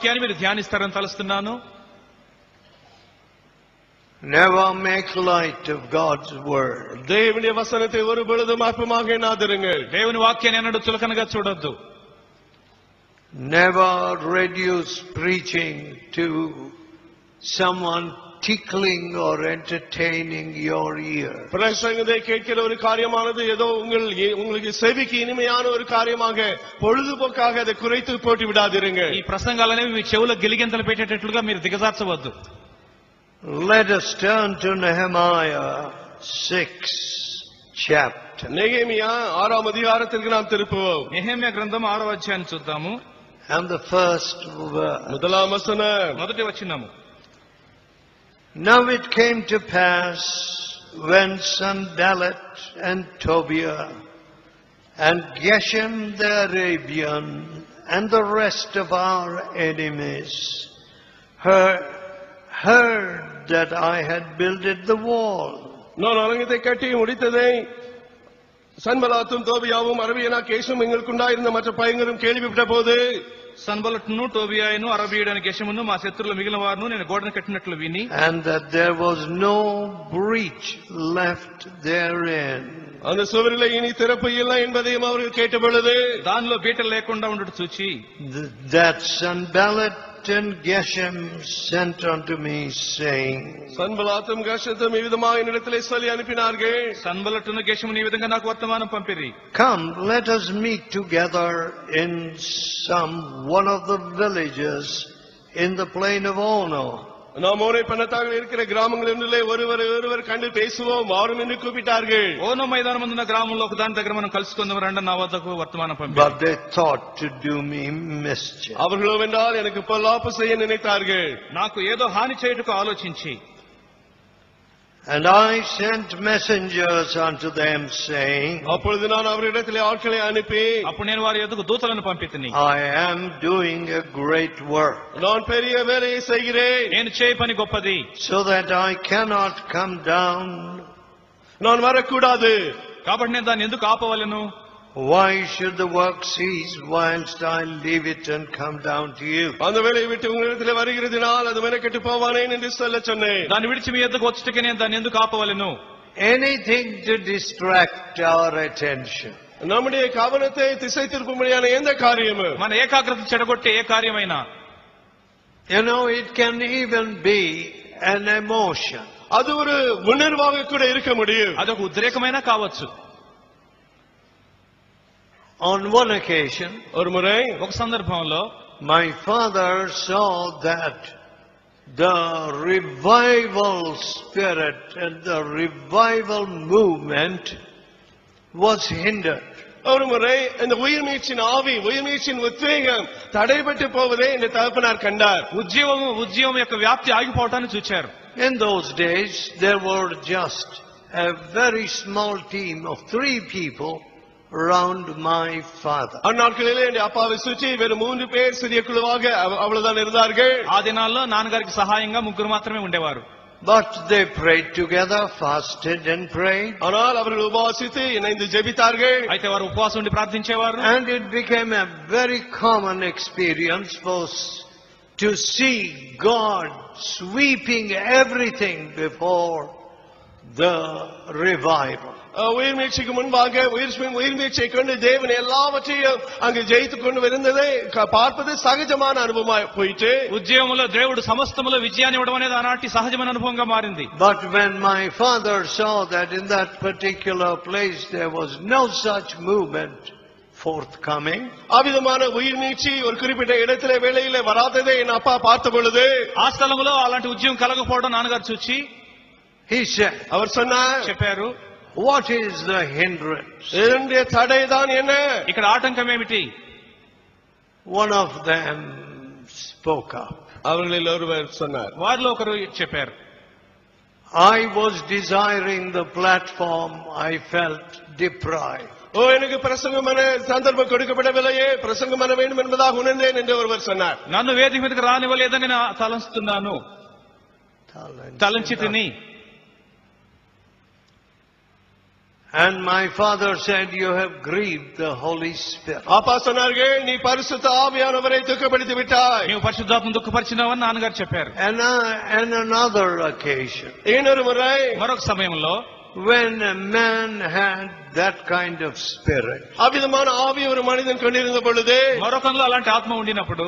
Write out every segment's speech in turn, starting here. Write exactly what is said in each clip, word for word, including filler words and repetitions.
వాక్యాన్ని మీరు ధ్యానిస్తారని తలుస్తున్నాను. Never make light of God's word. దేవుని వచనத்தை ஒருபொழுதும் அற்பமாக எண்ணாதிருங்கள். దేవుని వాక్యాన్ని ఎన్నడూ చులకనగా చూడొద్దు. Never reduce preaching to someone tickling or entertaining your ear. பிரசங்கத்தை கேட்கிற ஒரு காரியமானது ஏதோ உங்கள் உங்களுக்கு செவிக்கு இனிமையான ஒரு காரியமாக பொழுதுபோக்காக அதை குறைத்து போட்டு விடாதிருங்கள். ఈ ప్రసంగాలనేవి మీ చెవుల గిలిగింతలు పెట్టేటట్లుగా మీరు దిగజార్చవద్దు. Let us turn to Nehemiah six chapter. நெகேமியா ஆறாம் அதிகாரத்திற்கு நாம் திருப்புவோம். నెహెమ్యా గ్రంథం ఆరవ అధ్యాయాన్ని చూద్దాము. And the first verse. முதலாம் வசனம். మొదటి వచనము. Now it came to pass when Sanballat and Tobiah and Geshem the Arabian and the rest of our enemies heard, heard that I had builded the wall. நான் அரங்கத்தை கட்டி முடித்ததை சன்பலாத்தும் தோபியாவும் அரபியனா கேசும் எங்களுக்குண்டாயிருந்த மற்ற பயங்கரும் கேள்விப்பட்ட போது, సన్బలట్టును టోబియాను అరబీయుడైన గెషమును మా శత్రువులు మిగిలిన వారును నేను గోడను కట్టినట్లు విని, and that there was no breach left therein. அந்த சுவரிலே இனி திறப்பு இல்லை என்பதையும் அவர்கள் கேட்ட பொழுது, దానిలో బీటలు లేకుండా ఉండటం చూచి, that Sanballat and Geshem sent unto me, saying, சன்பலாத்தும் கஷத்தும் இவ்விதமாக என்னிடத்திலே சொல்லி அனுப்பினார்கள். సన్బలట్టును గెషమును ఈ విధంగా నాకు వర్తమానం పంపిరి. Come, let us meet together in some one of the villages in the plain of Ono. நாம் ஓனை பன்னத்தாக இருக்கிற கிராமங்களிலே ஒருவர் ஒருவர் கண்டு பேசுவோம் வாரும் என்று கூப்பிட்டார்கள். ఓనో మైదానం ఉన్న గ్రామంలో ఒక దాని దగ్గర మనం కలుసుకుందాం రండి నా వద్దకు వర్తమానం పంపారు. But they thought to do me mischief. அவர்களோ என்றால் எனக்கு பொல்லாப்பு செய்ய நினைத்தார்கள். నాకు ఏదో హాని చేయుటకు ఆలోచించి, and I sent messengers unto them, saying, அப்பொழுது நான் அவரிடத்திலே ஆட்களை அனுப்பி, అప్పుడు నేను వారి యొద్దకు దూతలను పంపితిని. I am doing a great work, நான் பெரிய வேலையை செய்கிறேன், నేను చేయ పని గొప్పది, so that I cannot come down. நான் வரக்கூடாது, కాబట్టి నేను దాన్ని ఎందుకు ఆపవలెను? Why should the work cease whilst I leave it and come down to you? அந்த வேலையை விட்டு உங்களிடத்திலே வருகிறதினால் அது மெனக்கெட்டு போவானேன் என்று சொல்ல சொன்னேன். దాన్ని విడిచి మీ యొద్దకు వచ్చుటకే నేను దాన్ని ఎందుకు ఆపవలెను? Anything to distract our attention. நம்முடைய கவனத்தை திசை திருப்பும்படியான எந்த காரியமும், మన ఏకాగ్రత చెడగొట్టే ఏ కార్యమైనా, you know, it can even be an emotion. அது ஒரு உணர்வாக கூட இருக்க முடியும். అదొక ఉద్రేకమైనా కావచ్చు. On one occasion, ஒரு முறை ఒక సందర్భంలో my father saw that the revival spirit and the revival movement was hindered. ஒரு முறை இந்த உயிர்மீட்சின் ஆவி, உயிர்மீட்சின் உத்வேகம் தடைபட்டு போவதை இந்த தகப்பனார் கண்டார். ఉద్యమం ఉద్యమం యొక్క వ్యాప్తి ఆగిపోవటాన్ని చూచారు. In those days, there were just a very small team of three people around my father. அந்நாட்களிலே என் அப்பாவை சுற்றி வெறும் மூன்று பேர் சிறிய குழுவாக அவ்வளவுதான் இருந்தார்கள். ఆ దినాల్లో నాన్నగారికి సహాయంగా ముగ్గురు మాత్రమే ఉండేవారు. But they prayed together, fasted and prayed. ஆனால் அவர்கள் உபவாசித்து இணைந்து ஜெபித்தார்கள். అయితే వారు ఉపవాసం ఉండి ప్రార్థించేవారు. And it became a very common experience for us to see God sweeping everything before the revival. உயிர்மீட்சிக்கு முன்பாக உயிர் உயிர்மீட்சியை கொண்டு தேவன் எல்லாவற்றையும் அங்கு ஜெயித்துக் கொண்டு வருந்ததை பார்ப்பது சகஜமான அனுபவமாக போயிட்டு, ఉద్యమంలో దేవుడు సమస్తములో విజయాన్ని ఇవ్వడం అనేది ఆనాటి సహజమైన అనుభవంగా మారింది. But when my father saw that in that particular place there was no such movement forthcoming, அவ்விதமான உயிர்மீட்சி ஒரு குறிப்பிட்ட இடத்திலே வேளையிலே வராததை என் அப்பா பார்த்த பொழுது, ఆ స్థలంలో అలాంటి ఉద్యమం కలగకపోవడం నాన్నగారు చూచి, he said, அவர் சொன்னார், చెప్పారు, what is the hindrance? இதனுடைய தடைதான் என்ன? ఇక్కడ ఆటంకం ఏమిటి? One of them spoke up. அவர்களில் ஒருவர் சொன்னார், వారిలో ఒకరు చెప్పారు, I was desiring the platform, I felt deprived. ஓ எனக்கு பிரசங்கம் பண்ண சந்தர்ப்பம் கொடுக்கப்படவில்லையே, பிரசங்கம் பண்ண வேண்டும் என்பதாக உணர்ந்தேன் என்று ஒருவர் சொன்னார். నన్ను వేదిక మీదకి రానివ్వలేదని నేను తలంచుతున్నాను, తలంచి తిని. And my father said, you have grieved the Holy Spirit. அப்பா சொன்னார்கள், நீ பரிசுத்த ஆவியானவரை துக்கப்படுத்தி விட்டாய். నీవు పరిశుద్ధాత్మను దుఃఖపరిచినావని నాన్నగారు చెప్పారు. And uh, and another occasion, இன்னொரு முறை మరొక సమయంలో when a man had that kind of spirit, அவ்விதமான ஆவி ஒரு மனிதன் கொண்டிருந்த பொழுது, మరొకంలో అలాంటి ఆత్మ ఉండినప్పుడు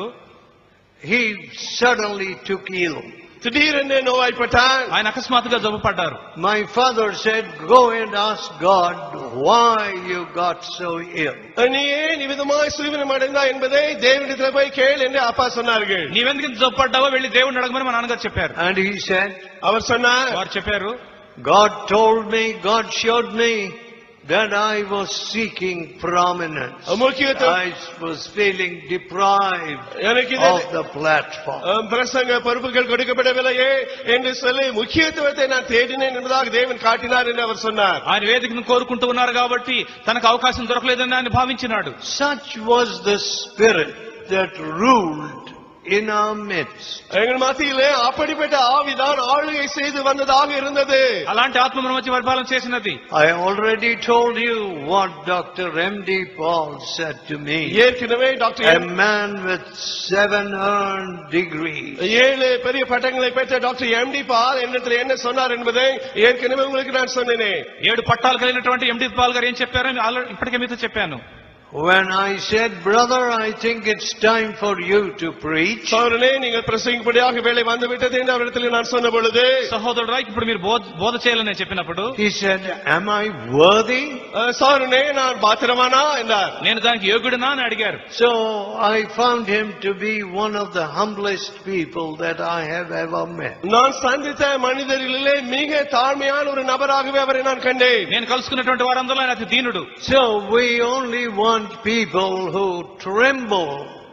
he suddenly took ill. திடீரென்று நோய்பட்டான். ఆయన అకస్మాత్తుగా జబ్బు పడ్డారు. My father said, go and ask God why you got so ill. நீ ஏன் இவ்விதமாய் சுயவினம் அடைந்தாய் என்பதை தேவனிடத்தில் போய் கேள் என்று அப்பா சொன்னார்கள். నీవెందుకు ఇంత జబ్బు పడ్డావో వెళ్లి దేవుడిని అడగమని మా నాన్నగారు చెప్పారు. And he said, அவர் சொன்னார், వారు చెప్పారు, God told me, God showed me that I was seeking prominence. I was feeling deprived of the platform. பிரசங்க பொறுப்புகள் கொடுக்கப்படவில்லையே என்று சொல்லி முக்கியத்துவத்தை நான் தேடினேன் என்பதாக தேவன் காட்டினார் என்று அவர் சொன்னார். ఆయన వేదికను కోరుకుంటూ ఉన్నారు కాబట్టి తనకు అవకాశం దొరకలేదని ఆయన భావించినాడు. Such was the spirit that ruled in our midst. எங்கள் மத்தியிலே அப்படிப்பட்ட ஆவிதான் ஆளுகை செய்து வந்ததாக இருந்தது. అలాంటి ఆత్మ మన మధ్య పరిపాలన చేసినది. I already told you what Doctor M D Paul said to me. ஏற்கனவே doctor A man with seven earned degrees. ஏழு பெரிய பட்டங்களை பெற்ற டாக்டர் எம்டி பால் என்னிடத்தில் என்ன சொன்னார் என்பதை ஏற்கனவே உங்களுக்கு நான் சொன்னேனே. ఏడు పట్టాలు కలిగినటువంటి ఎండి పాల్ గారు ఏం చెప్పారో ఇప్పటికే మీతో చెప్పాను. When I said, brother, I think it's time for you to preach. சகோதரனே, நீங்கள் பிரசங்கிப்படியாக வேளை வந்து விட்டது என்று அவரிடத்தில் நான் சொன்ன பொழுது, సహోదరుడా ఇప్పుడు మీరు బోధ చేయాలని చెప్పినప్పుడు, he said, am I worthy? సహోదరనే, நான் பாத்திரமானா என்றார். నేను దానికి యోగ్యుడినా అని అడిగారు. So I found him to be one of the humblest people that I have ever met. நான் சந்தித்த மனிதர்களிலே மிக தாழ்மையான ஒரு நபராகவே அவரை நான் கண்டேன். నేను కలుసుకున్నటువంటి వారందరిలో ఆయన అతి దీనుడు. So we only want people who tremble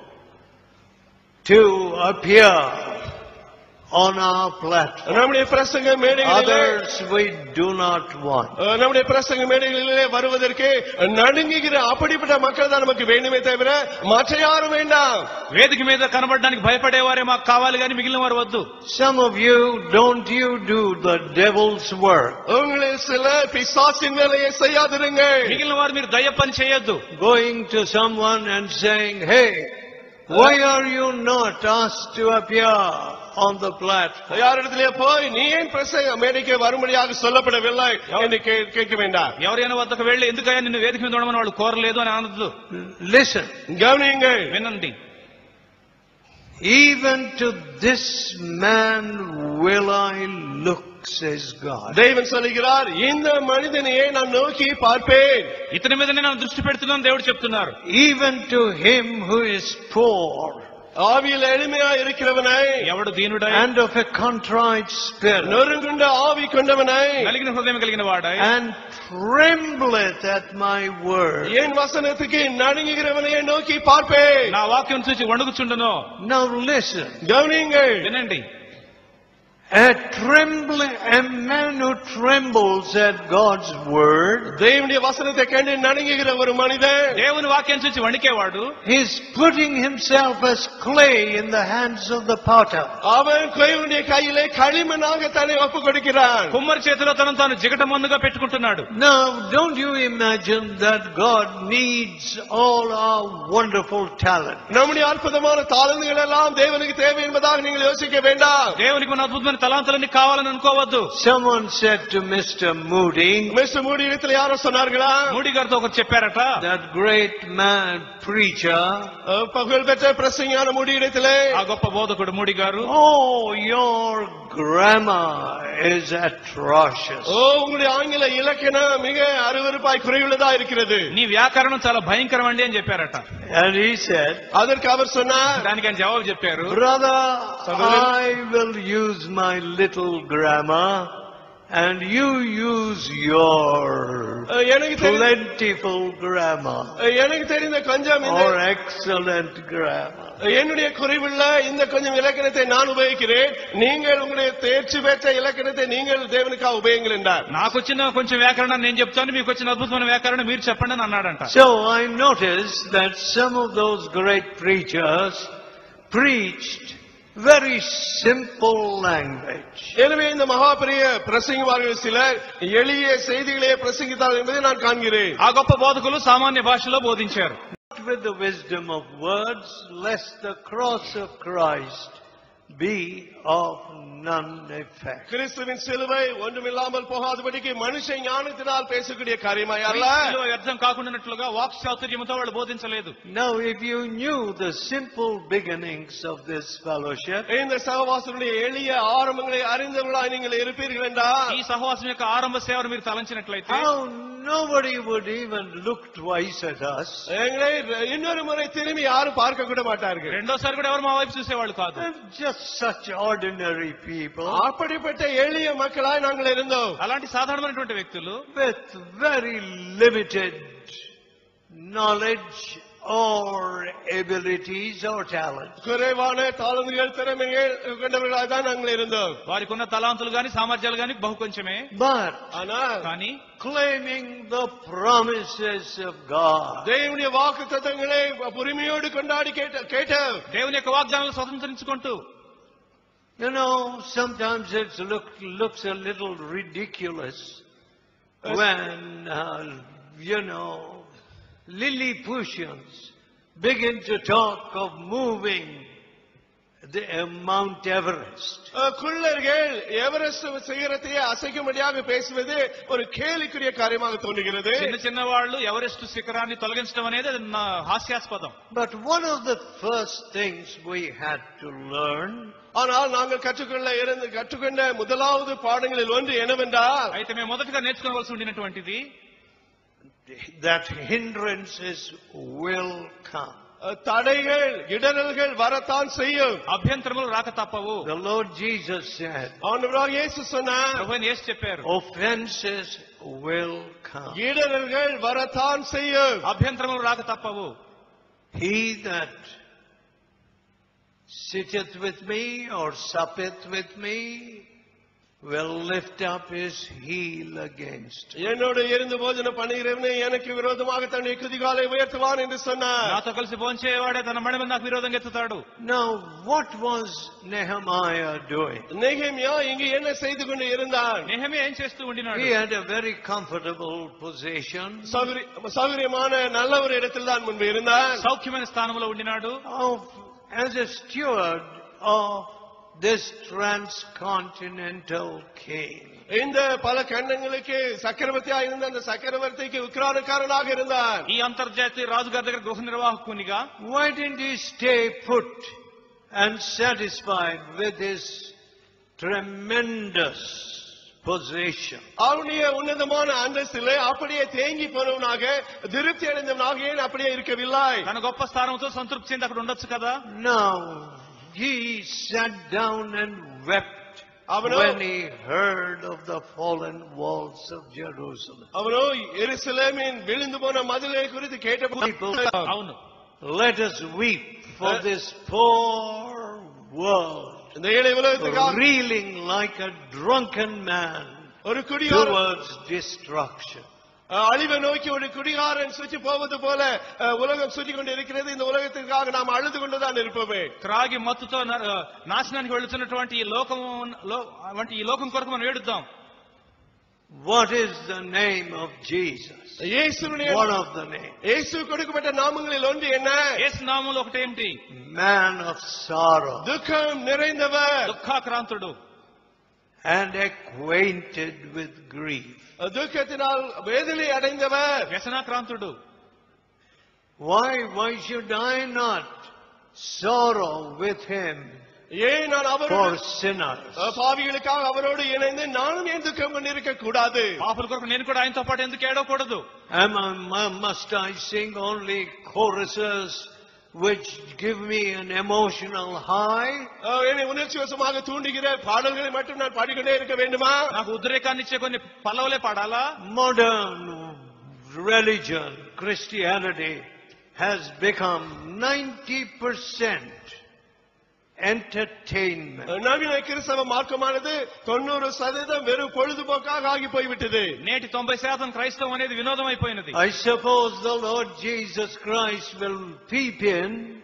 to appear on our platform. நம்முடைய பிரசங்க மேடைகளிலே Others we do not want. நம்முடைய பிரசங்க மேடைகளிலே வருவதற்கு நடுங்குகிற அப்படிப்பட்ட மக்கள் தான் நமக்கு வேண்டுமே தவிர மற்ற யாரும் வேண்டாம். వేదిక మీద కనబడడానికి భయపడేవారే మాకు కావాలి కానీ మిగిలిన వారు వద్దు. Some of you, don't you do the devil's work. உங்களில் சிலர் பிசாசின் வேலையை செய்யாதிருங்கள். మిగిలిన వారు మీరు దయ్య పని చేయొద్దు. Going to someone and saying, hey, why are you not asked to appear on the platform? யாரிடத்திலே போய் நீ ஏன் பிரசங்க மேடைக்கு வரும்படியாக சொல்லப்படவில்லை என்று கேட்க வேண்டாம். ఎవరైనా వద్దకు వెళ్లి ఎందుకయ్యా నిన్ను వేదిక మీద ఉండమని వాళ్ళు కోరలేదు అని అనొద్దు. Listen, గమనించండి, వినండి. even to this man will I look, says God. தேவன் சொல்கிறார், இந்த மனிதனையே நான் நோக்கி பார்ப்பேன். ఇతని మీద నేను దృష్టి పెడుతున్నాను దేవుడు చెప్తున్నారు. Even to him who is poor, ஆவியில் எளிமையா இருக்கிறவனை, ఎవడు దీనుడై and of a contrite spirit, நொறுங்குண்ட ஆவி கொண்டவனை, కలిగిన హృదయం కలిగిన వాడై, and trembleth at my word. என் வசனத்துக்கு நடுங்குகிறவனையே நோக்கி பார்ப்பேன். నా వాక్యం చూసి వణుకుచుండును. Now listen, గమనించండి, వినండి. a trembling, a man who trembles at God's word, தேவனுடைய வசனத்தை கண்டு நடுங்குகிற ஒரு மனிதன், దేవుని వాక్యం చూసి వణికేవాడు, he's putting himself as clay in the hands of the potter. அவன் கோயிலுடைய கையிலே களிமண்ணாக தன்னை ஒப்பு கொடுக்கிறான். కుమ్మరి చేతిలో తనను తాను జిగటమందుగా పెట్టుకుంటున్నాడు. Now, don't you imagine that God needs all our wonderful talent? நம்முடைய அற்புதமான தாளந்துகள் எல்லாம் தேவனுக்கு தேவை என்பதாக நீங்கள் யோசிக்க வேண்டாம். దేవునికి మన అద్భుతమైన తలాంతులన్నీ కావాలని అనుకోవద్దు. Someone said to Mister Moody, Mister Moody இடத்துல யாரோ சொன்னார்களா, మూడి గారితో ఒకరు చెప్పారట, that great man preacher, புகழ்பெற்ற பிரசங்கியான மூடி இடத்திலே, ఆ గొప్ప బోధకుడు మూడి గారు, oh, your grammar is atrocious. ஓ, உங்களுடைய ஆங்கில இலக்கணம் மிக அருவருப்பாய் குறைவுள்ளதா இருக்கிறது. నీ వ్యాకరణం చాలా భయంకరం అండి అని చెప్పారట. And he said, அதற்கு அவர் சொன்னார், దానికి ఆయన జవాబు చెప్పారు, brother, I will use my little grammar and you use your எனக்கு தெரிந்த plentiful grammar எனக்கு தெரிந்த கொஞ்சம் or excellent grammar. என்னுடைய குறைவுள்ள இந்த கொஞ்சம் இலக்கணத்தை நான் உபயோகிக்கிறேன், நீங்கள் உங்களுடைய தேர்ச்சி பெற்ற இலக்கணத்தை நீங்கள் தேவனுக்காக உபயோகிங்கள் என்றார். నాకు వచ్చిన కొంచెం వ్యాకరణం నేను చెప్తాను, మీకు వచ్చిన అద్భుతమైన వ్యాకరణం మీరు చెప్పండి అని అన్నాడంట. So I noticed that some of those great preachers preached Very simple language. எனவே இந்த மகா பெரிய பிரசங்கிவார்கள் சிலர் எளிய செய்திகளே பிரசங்கித்தார்கள் என்பதை நான் காண்கிறேன். ఆ గొప్ప బోధకులు సామాన్య భాషలో బోధించారు. Not with the wisdom of words, lest the cross of Christ be of none effect. கிறிஸ்துவின் சிலுவை ஒன்றுமில்லாமல் போகாதபடிக்கு மனுஷ ஞானத்தினால் பேசக்கூடிய காரியமாய் அல்ல. క్రీస్తులో వ్యర్థం కాకుండానట్లుగా వాక్ చాతుర్యముతో వాళ్ళు బోధించలేదు. Now if you knew the simple beginnings of this fellowship, இந்த சகவாசனுடைய எளிய ஆரம்பங்களை அறிந்தவர்களாய் நீங்கள் இருப்பீர்கள் என்றால், ఈ సహవాసం యొక్క ఆరంభ సేవను మీరు తలంచినట్లయితే how nobody would even look twice at us. எங்களை இன்னொரு முறை திரும்பி யாரும் பார்க்க கூட மாட்டார்கள். రెండోసారి కూడా ఎవరు మా వైపు చూసేవాళ్ళు కాదు. Just such ordinary people அப்படிப்பட்ட எளிய மக்களாய் நாங்கள் இருந்தோம். అలాంటి సాధారణమైనటువంటి వ్యక్తులు with very limited knowledge or abilities or talent. குறைவான தாளந்துகள் திறமைகள் கொண்டவர்களாக தான் நாங்கள் இருந்தோம். వారికి ఉన్న తలాంతులు గాని సామర్థ్యాలు గాని బహు కొంచెమే. But ஆனால் కానీ claiming the promises of God, దేవుని వాగ్దానங்களை உரிமையோடு கொண்டாடி கேட்ட கேட்ட దేవుని యొక్క వాగ్దానాలు స్వతంత్రించుకుంటూ, you know, sometimes it look, looks a little ridiculous when, uh, you know, Lilliputians begin to talk of moving the uh, Mount Everest. குள்ளர்கள் எவரெஸ்ட் சிகரத்தை அசைக்கும்படியாக பேசுவது ஒரு கேலிக்குரிய காரியமாக தோன்றுகிறது. చిన్న చిన్న వాళ్ళు ఎవరెస్ట్ శిఖరాన్ని తొలగించడం అనేది అది నా హాస్యాస్పదం. But one of the first things we had to learn, ஆனால் நாங்கள் கற்றுக்கொள்ள இருந்து கற்றுக்கொண்ட முதலாவது பாடங்களில் ஒன்று என்னவென்றால், అయితే మేము మొదటగా నేర్చుకోవాల్సి ఉండినటువంటిది, that hindrances will come. தடைகள் இடரல்கள் வரத்தான் செய்யும். అభ్యంతరములు రాక తప్పవు. The Lord Jesus said, ஆண்டவராகிய இயேசு சொன்னார், ప్రభువైన యేసు చెప్పారు, offenses will come. இடரல்கள் வரத்தான் செய்யும். అభ్యంతరములు రాక తప్పవు. He that sitteth with me or suppeth with me will lift up his heel against me. என்னோடு இருந்து போஜனம் பண்ணுகிறவனே எனக்கு விரோதமாக தன்னுடைய குதிகாலை உயர்த்துவான் என்று சொன்னார். నాతో కలిసి భోంచేవాడే తన మడి మీద నాకు విరోధంగా ఎత్తుతాడు. Now what was Nehemiah doing? நெகேமியா இங்கு என்ன செய்து கொண்டு இருந்தான்? నెహెమియా ఏం చేస్తూ ఉండినాడు? He had a very comfortable position. சௌகரி- சௌகரியமான நல்ல ஒரு இடத்தில் தான் முன்பு இருந்தான். సౌఖ్యమైన స్థానంలో ఉండినాడు. Of, as a steward of this transcontinental king. இந்த பல கண்டங்களுக்கு சக்கரவர்த்தியாக இருந்த அந்த சக்கரவர்த்திக்கு உக்கிரானக்காரனாக இருந்தான். ఈ అంతర్జాతీయ రాజుగారి దగ్గర గృహ నిర్వాహకునిగా Why didn't he stay put and satisfied with his tremendous position? அவனுடைய உன்னதமான அந்தஸ்திலே அப்படியே தேங்கி போனவனாக திருப்தி அடைந்தவனாக ஏன் அப்படியே இருக்கவில்லை? తన గొప్ప స్థానంతో సంతృప్తి చెంది అక్కడ ఉండొచ్చు కదా. Now he sat down and wept Avano- when he heard of the fallen walls of Jerusalem. அவனோ எருசலேமின் விழுந்து போன மதிலை குறித்து கேட்டபோது, People, అవును, let us weep for this poor world, இந்த ஏழை உலகத்துக்காக reeling like a drunken man ஒரு குடிகாரன் towards destruction. அழிவை நோக்கி ஒரு குடிகாரன் சுற்றி போவது போல அஹ், உலகம் சுற்றி கொண்டு இருக்கிறது. இந்த உலகத்திற்காக நாம் அழுது கொண்டுதான் இருப்போமே. త్రాగి మత్తుతో న- నాశనానికి వెళుతున్నటువంటి ఈ లోకం లో- వంటి ఈ లోకం కొరకు మనం ఏడుద్దాం. What is the name of Jesus? இயேசுவினுடைய One of the names. இயேசு கொடுக்கப்பட்ட நாமங்களில் ஒன்று என்ன? యేసు నామములో ఒకటేమిటి? Man of sorrow துக்கம் நிறைந்தவர், దుఃఖాక్రాంతుడు, and acquainted with grief. துக்கத்தினால் வேதனை அடைந்தவர். వ్యసనాక్రాంతుడు. Why, why should I not sorrow with him ஏன் நான் for அவரோடு sinners? பாவிகளுக்காக அவரோடு இணைந்து நானும் ஏன் துக்கம் கொண்டிருக்க கூடாது? పాపుల కొరకు నేను కూడా ఆయనతో పాటు ఎందుకు ఏడవకూడదు? Am I, mu- must I sing only choruses which give me an emotional high? அஹ், என்னை உணர்ச்சி வசமாக தூண்டுகிற பாடல்களை மட்டும் நான் பாடிக்கொண்டே இருக்க வேண்டுமா? నాకు ఉద్రేకాన్ని ఇచ్చే కొన్ని పల్లవులే పాడాలా? Modern religion, Christianity, has become ninety percent entertainment. நவீன கிறிஸ்தவ மார்க்கமானது தொண்ணூறு சதவீதம் வெறும் பொழுதுபோக்காக ஆகி போய்விட்டது. నేటి తొంభై శాతం క్రైస్తవం అనేది వినోదం అయిపోయినది. I suppose the Lord Jesus Christ will peep in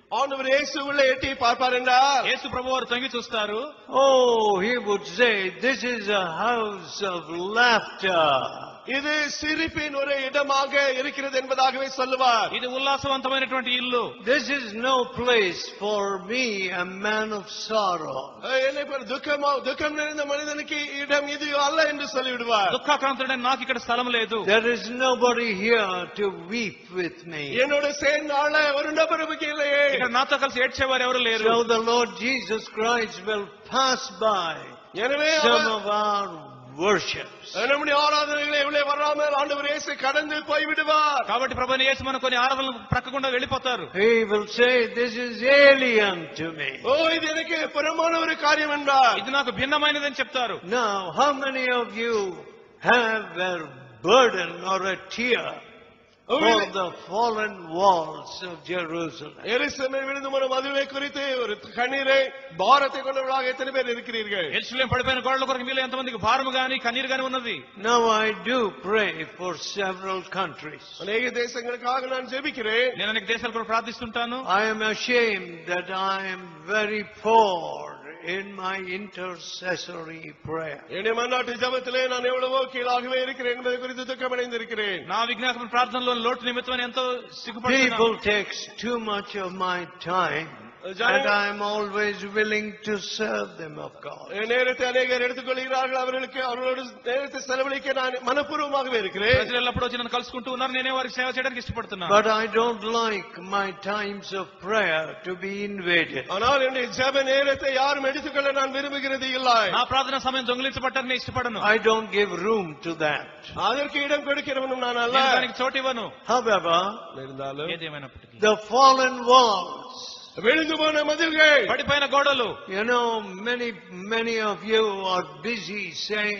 ஆண்டவர் இயேசு உள்ள எட்டி பார்ப்பார் என்றால் యేసు ప్రభువారు తొంగి చూస్తారు. Oh, he would say, this is a house of laughter. இது சிரிப்பின் ஒரு இடமாக இருக்கிறது என்பதாகவே சொல்லுவார். ఇది ఉల్లాసవంతమైనటువంటి ఇల్లు. This is no place for me, a man of sorrow. என்னை போல துக்கமா துக்கம் நிறைந்த மனிதனுக்கு இடம் இது அல்ல என்று சொல்லிவிடுவார். దుఃఖాక్రాంతుడైన నాకు ఇక్కడ స్థలం లేదు. There is nobody here to weep with me. என்னோட சேர்ந்த ஆள ஒரு நபரும் இல்லையே. ఇక్కడ నాతో కలిసి ఏడ్చేవారు ఎవరు లేరు. So the Lord Jesus Christ will pass by எனவே some of our worships. நம்முடைய ஆராதனைகளை உள்ளே வராமல் ஆண்டவர் இயேசு கடந்து போய் விடுவார். కాబట్టి ప్రభువైన యేసు మన కొన్ని ఆరాధనలు ప్రక్కకుండా వెళ్ళిపోతారు. He will say, this is alien to me. ఓ ఇది எனக்கு పురమాన ஒரு காரியம் என்றார். ఇది నాకు భిన్నమైనదని చెప్తారు. Now, how many of you have a burden or a tear for the fallen walls of Jerusalem? எருசலேமில் விழுந்து போன மதுவை குறித்து ஒரு கண்ணீரை பாரத்தை கொண்டவர்களாக எத்தனை பேர் இருக்கிறீர்கள்? యెరూషలేము పడిపోయిన గోడల కొరకు మీలో ఎంతమందికి భారము గాని కన్నీరు గాని ఉన్నది? Now I do pray for several countries. అనేక దేశங்களுக்காக நான் ஜெபிக்கிறேன். నేను అనేక దేశాల కొరకు ప్రార్థిస్తుంటాను. I am ashamed that I am very poor in my intercessory prayer. என்னுடைய மன்னாட்டு ஜெபத்திலே நான் எவ்வளவோ கீழாகவே இருக்கிறேன் என்பதை குறித்து துக்கமடைந்திருக்கிறேன். నా విజ్ఞాపన ప్రార్థనలో లోటు నిమిత్తమని ఎంతో సిగ్గుపడుతున్నాను. People takes too much of my time, and I am always willing to serve them of God. நேரத்தை அநேகர் எடுத்துக்கொள்கிறார்கள். அவர்களுக்கு அவர்களோடு நேரத்தை செலவழிக்க நான் மனப்பூர்வமாகவே இருக்கிறேன். ప్రజలు ఎల్లప్పుడూ వచ్చి నన్ను కలుసుకుంటూ ఉన్నారు. నేనే వారికి సేవ చేయడానికి ఇష్టపడుతున్నాను. But I don't like my times of prayer to be invaded. ஆனால் என்னுடைய ஜெப நேரத்தை யாரும் எடுத்துக்கொள்ள நான் விரும்புகிறது இல்லை. నా ప్రార్థన సమయం దొంగిలించబడటానికి నేను ఇష్టపడను. I don't give room to that. அதற்கு இடம் கொடுக்கிறவனும் நான் அல்ல. నేను దానికి చోటు ఇవ్వను. However, இருந்தாலும் ఏదేమైనప్పటికీ the fallen walls, விழுந்து போன மதில்கள், పడిపోయిన గోడలు, you know, many, many of you are busy saying,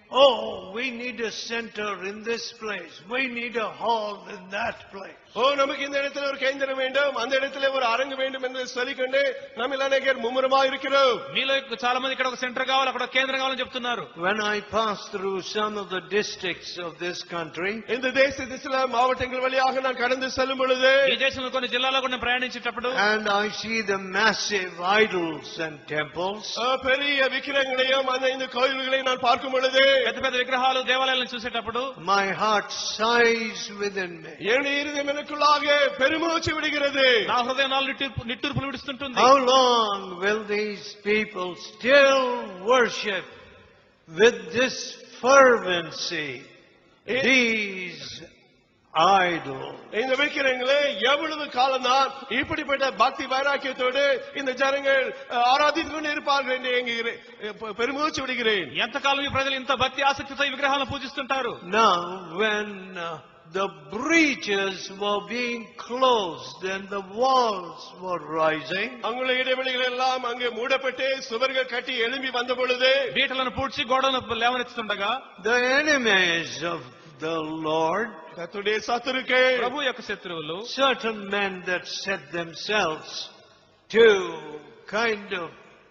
oh, we need a center in this place. We need a hall in that place. ஓ நமக்கு இந்த இடத்துல ஒரு கேந்திரம் வேண்டும், அந்த இடத்துல ஒரு அரங்கு வேண்டும் என்று சொல்லிக்கொண்டு நம்ம அநேகர் மும்முரமா இருக்கிறோம். మీలో చాలా మంది ఇక్కడ ఒక సెంటర్ కావాలి, అక్కడ ఒక కేంద్రం కావాలని చెప్తున్నారు. When I pass through some of the districts of this country, இந்த தேசத்தின் சில மாவட்டங்கள் வழியாக நான் கடந்து செல்லும் பொழுது, ఈ దేశంలో కొన్ని జిల్లాలో కూడా నేను ప్రయాణించేటప్పుడు, and I see the massive idols and temples, பெரிய விக்கிரகங்களையும் அந்த இந்த கோயில்களையும் நான் பார்க்கும் பொழுது, పెద్ద పెద్ద విగ్రహాలు దేవాలయాలను చూసేటప్పుడు my heart sighs within me. என்னுடைய இருதயம் எனக்குள்ளாக பெருமூச்சு விடுகிறது. నా హృదయం నాలుగు నిట్టూర్పు- నిట్టూర్పులు విడుస్తుంటుంది. How long will these people still worship with this fervency these idols? இந்த விக்கிரகங்களே எவ்வளவு காலம்தான் இப்படிப்பட்ட பக்தி வைராக்கியத்தோடு இந்த ஜனங்கள் ஆராதித்துக் கொண்டு இருப்பார்கள் என்று எங்குகிறேன், பெருமூச்சு விடுகிறேன். ఎంతకాలం ఈ ప్రజలు ఇంత భక్తి ఆసక్తితో ఈ విగ్రహాలను పూజిస్తుంటారు? Now, when uh, the breaches were being closed and the walls were rising, அங்குள்ள இடைவெளிகள் எல்லாம் அங்கே மூடப்பட்டு சுவர்கள் கட்டி எழும்பி வந்த பொழுது, బీటలను పూడ్చి గోడలను లేవనెత్తుతుండగా, the enemies of the Lord, கர்த்தருடைய சத்துருக்கள், ప్రభు యొక్క శత్రువులు, certain men that set themselves to kind of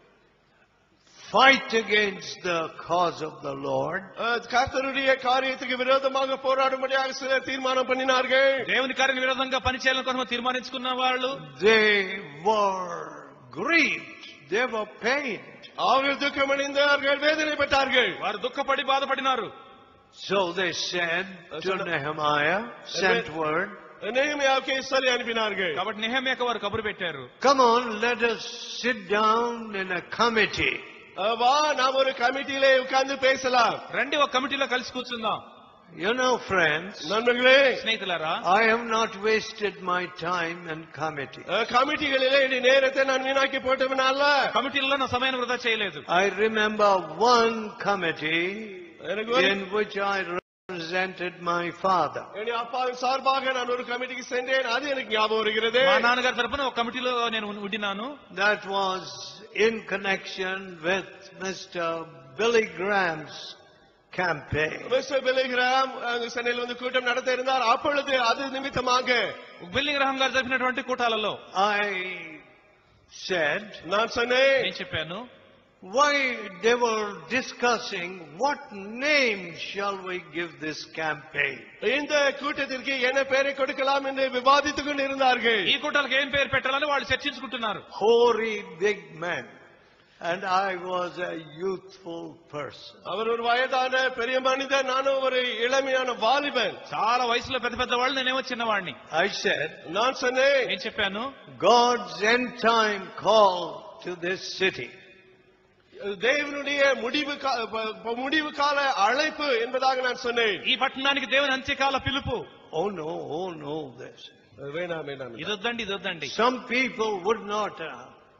fight against the cause of the Lord, கர்த்தருடைய காரியத்துக்கு விரோதமாக போராடும்படியாக சிலர் தீர்மானம் பண்ணினார்கள். దేవుని కార్యానికి విరోధంగా పనిచేయాలని కొంతమంది తీర్మానించుకున్న వాళ్ళు, they were grieved, they were pained. அவர்கள் துக்கமடைந்தார்கள், வேதனைப்பட்டார்கள். వారు దుఃఖపడి బాధపడినారు. So they said to Nehemiah, sent word, நெகேமியாவுக்கு சொல்லி அனுப்பினார்கள். కాబట్టి నెహెమ్యాకు వారు కబురు పెట్టారు. come on, let us sit down in a committee. வா நாம் ஒரு கமிட்டியிலே உட்கார்ந்து பேசலாம். రండి ఒక కమిటీలో కలిసి కూర్చుందాం. You know, friends, நண்பர்களே, స్నేహితులారా, I have not wasted my time in committee. கமிட்டிகளிலே இந்த நேரத்தை நான் வீணாக்கி போட்டவனால కమిటీల్లో నా సమయాన్ని వృధా చేయలేదు. I remember one committee in which I represented my father. என்னுடைய அப்பாவின் சார்பாக நான் ஒரு கமிட்டிக்கு சென்றேன். அது எனக்கு ஞாபகம் வருகிறது. మా నాన్నగారి తరపున ఒక కమిటీలో నేను ఉండినాను. That was in connection with Mister Billy Graham's campaign. Mister Billy Graham சென்னையில் வந்து கூட்டம் நடத்த இருந்தார். அப்பொழுது அது நிமித்தமாக బిల్లి గ్రహం గారు జరిపినటువంటి కూటాలలో I said, நான் சொன்னேன், నేను చెప్పాను, why they were discussing what name shall we give this campaign. இந்த கூட்டத்திற்கு என்ன பெயரை கொடுக்கலாம் என்று விவாதித்துக் கொண்டிருந்தார்கள். ఈ కూటాలకు ఏం పేరు పెట్టాలని వాళ్ళు చర్చించుకుంటున్నారు. Hoary big men. And I was a youthful person. அவர் ஒரு வயதான பெரிய மனிதன், நானும் ஒரு இளமையான வாலிபன். చాలా వయసులో పెద్ద పెద్ద వాళ్ళు, నేనేమో చిన్నవాడిని. I said, நான் சொன்னேன், నేను చెప్పాను, God's end time call to this city. தேவனுடைய முடிவு முடிவு கால அழைப்பு என்பதாக நான் சொன்னேன். ఈ పట్టణానికి దేవుని అంత్యకాల పిలుపు. Oh no, oh no, this. வேணாம் வேணாம், ఇదొద్దండి ఇదొద్దండి. Some people would not uh,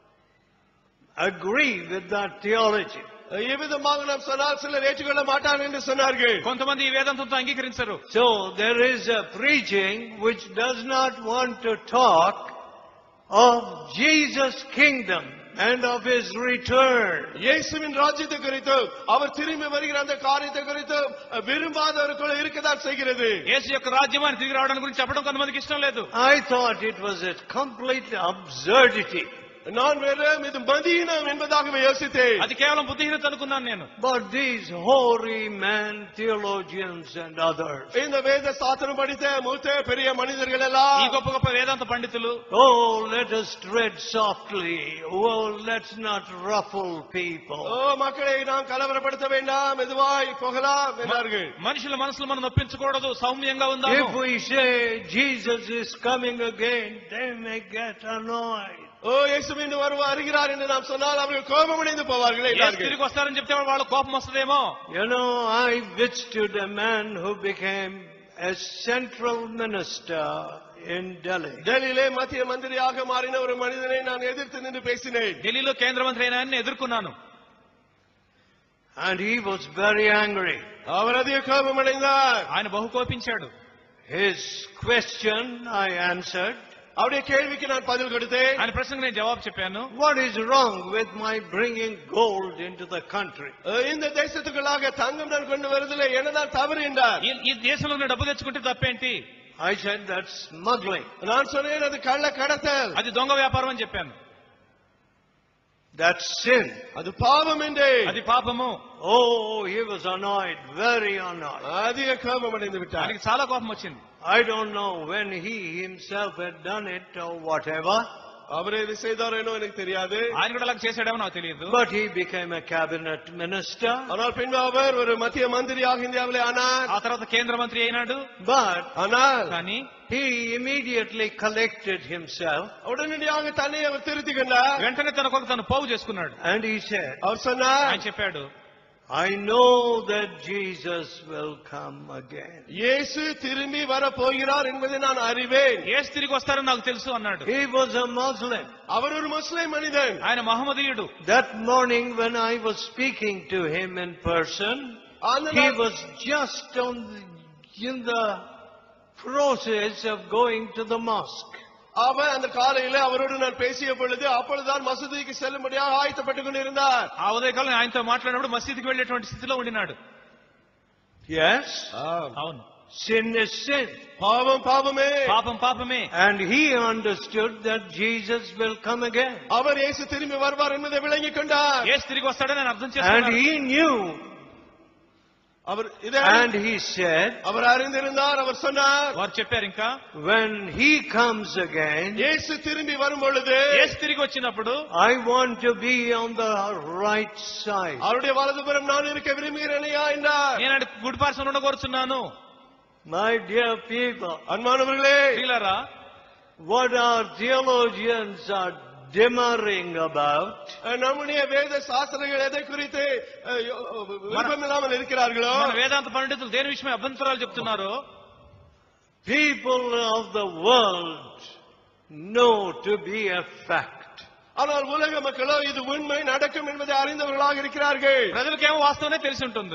agree with that theology. இவ்விதமாக நாம் சொன்னால் சிலர் ஏற்றுக்கொள்ள மாட்டார்கள் என்று சொன்னார்கள். కొంతమంది ఈ వేదాంతంతో అంగీకరించరు. So there is a preaching which does not want to talk of Jesus' kingdom and of his return. இயேசுவின் ராஜ்யத்தை குறித்து, அவர் திரும்பி வருகிற அந்த காரியத்தை குறித்து விரும்பாதவர்கள் இருக்கதான் செய்கிறது. యేసు యొక్క రాజ్యమాన్ని తిరిగి రావడానికి గురించి చెప్పడం కొంతమందికి ఇష్టం లేదు. I thought it was a complete absurdity. நான் வெறும் இது மதீனம் என்பதாகவே யோசித்தேன். అది కేవలం బుద్ధిహీనత అనుకున్నాను నేను. But these hoary men, theologians and others, இந்த வேத சாஸ்திரம் படித்த மூத்த பெரிய மனிதர்கள் எல்லாம், ఈ గొప్ప గొప్ప వేదాంత పండితులు, oh, let us tread softly. Oh, let's not ruffle people. ஓ மக்களை நாம் கலவரப்படுத்த வேண்டாம், மெதுவாய் போகலாம் என்றார்கள். మనుషుల మనసులు మనం నొప్పించకూడదు, సౌమ్యంగా ఉందాము. If we say Jesus is coming again, they may get annoyed. ஓ இயேசு மீண்டும் வருவார் வருகிறார் என்று நாம் சொன்னால் அவர்கள் கோபமடைந்து போவார்கள் యేసు என்றார்கள். తిరిగి వస్తారని చెప్తే వాళ్ళ కోపం వస్తుందేమో. You know, I withstood a man who became a central minister in Delhi. டெல்லியிலே மத்திய மந்திரியாக மாறின ஒரு மனிதனை நான் எதிர்த்து நின்று பேசினேன். ఢిల్లీలో కేంద్ర మంత్రి అయిన ఆయన్ని ఎదుర్కొన్నాను. And he was very angry. அவர் அதிக கோபமடைந்தார். ఆయన బహు కోపించాడు. His question I answered. அவருடைய கேள்விக்கு நான் பதில் கொடுத்தேன். ఆయన ప్రశ్నకు నేను జవాబు చెప్పాను. What is wrong with my bringing gold into the country? இந்த தேசத்துக்குள்ளாக தங்கம் நான் கொண்டு வருவதில்லை, என்னதான் தவறு என்றார். ఈ- ఈ దేశంలో నేను డబ్బు తెచ్చుకుంటే తప్పేంటి? I said that's smuggling. நான் சொன்னேன் அது கள்ள கடத்தல், అది దొంగ వ్యాపారం అని చెప్పాను. That's sin. அது பாவம் என்று. అది పాపము. Oh, he was annoyed, very annoyed. அதிக கோபமடைந்து விட்டார். ఆయనకి చాలా కోపం వచ్చింది. I don't know when he himself had done it or whatever, அவரே இது செய்தாரேனோ எனக்கு தெரியாது. ఆయన కూడా అలా చేశాడేమో నాకు తెలియదు. but he became a cabinet minister. ஆனால் பின்பு அவர் ஒரு மத்திய மந்திரியாக இந்தியாவிலே ஆனார். ఆ తర్వాత కేంద్ర మంత్రి అయినాడు. But ஆனால் కానీ he immediately collected himself உடனடியாக தன்னை அவர் திருத்திக் கொண்டார். వెంటనే తన కొరకు తను పోగు చేసుకున్నాడు. and he said, அவர் சொன்னார், ఆయన చెప్పాడు, I know that Jesus will come again. இயேசு திரும்பி வர போகிறார் என்பதை நான் அறிவேன். యేసు తిరిగి వస్తారని నాకు తెలుసు అన్నాడు. He was a Muslim. அவர் ஒரு முஸ்லிம் மனிதன். ఆయన మహమ్మదీయుడు. That morning when I was speaking to him in person, அந்த he நாள் was just on the, in the process of going to the mosque. அவன் அந்த காலையில அவரோடு நான் பேசிய பொழுது அப்பொழுதுதான் மசூதிக்கு செல்லும்படியாக ஆயத்தப்பட்டுக் கொண்டிருந்தார். ఆ ఉదయకాలం ఆయనతో మాట్లాడినప్పుడు మసీదుకి వెళ్ళేటువంటి స్థితిలో ఉండినాడు. Yes, అవును, sin is sin. பாவம் பாவமே. పాపం పాపమే. And he understood that Jesus will come again. அவர் இயேசு திரும்பி வருவார் என்பதை விளங்கிக் கொண்டார். యేసు తిరిగి వస్తాడని నేను అర్థం And చేసుకున్నాను. he knew. அவர் இதை And he said, அவர் அறிந்திருந்தார். அவர் சொன்னார், వారు చెప్పారు ఇంకా, when he comes again, இயேசு திரும்பி வரும் பொழுது యేసు తిరిగి వచ్చినప్పుడు I want to be on the right side. அவருடைய வலதுபுறம் நான் இருக்க விரும்புகிறேனையா என்றார். నేను ఆయన గుడి పార్శ్వన ఉండకూర్చున్నాను. My dear people, அன்பானவர்களே, ప్రియులారా, what our theologians are demurring about நம்முடைய வேத சாஸ்திரங்கள் எதை குறித்து விருப்பமில்லாமல் இருக்கிறார்களோ, మన వేదాంత పండితులు దేని విషయమై అభ్యంతరాలు చెప్తున్నారో, people of the world know to be a fact. ஆனால் உலக மக்களோ இது உண்மை நடக்கும் என்பதை அறிந்தவர்களாக இருக்கிறார்கள். ప్రజలకేమో వాస్తవమే తెలిసి ఉంటుంది.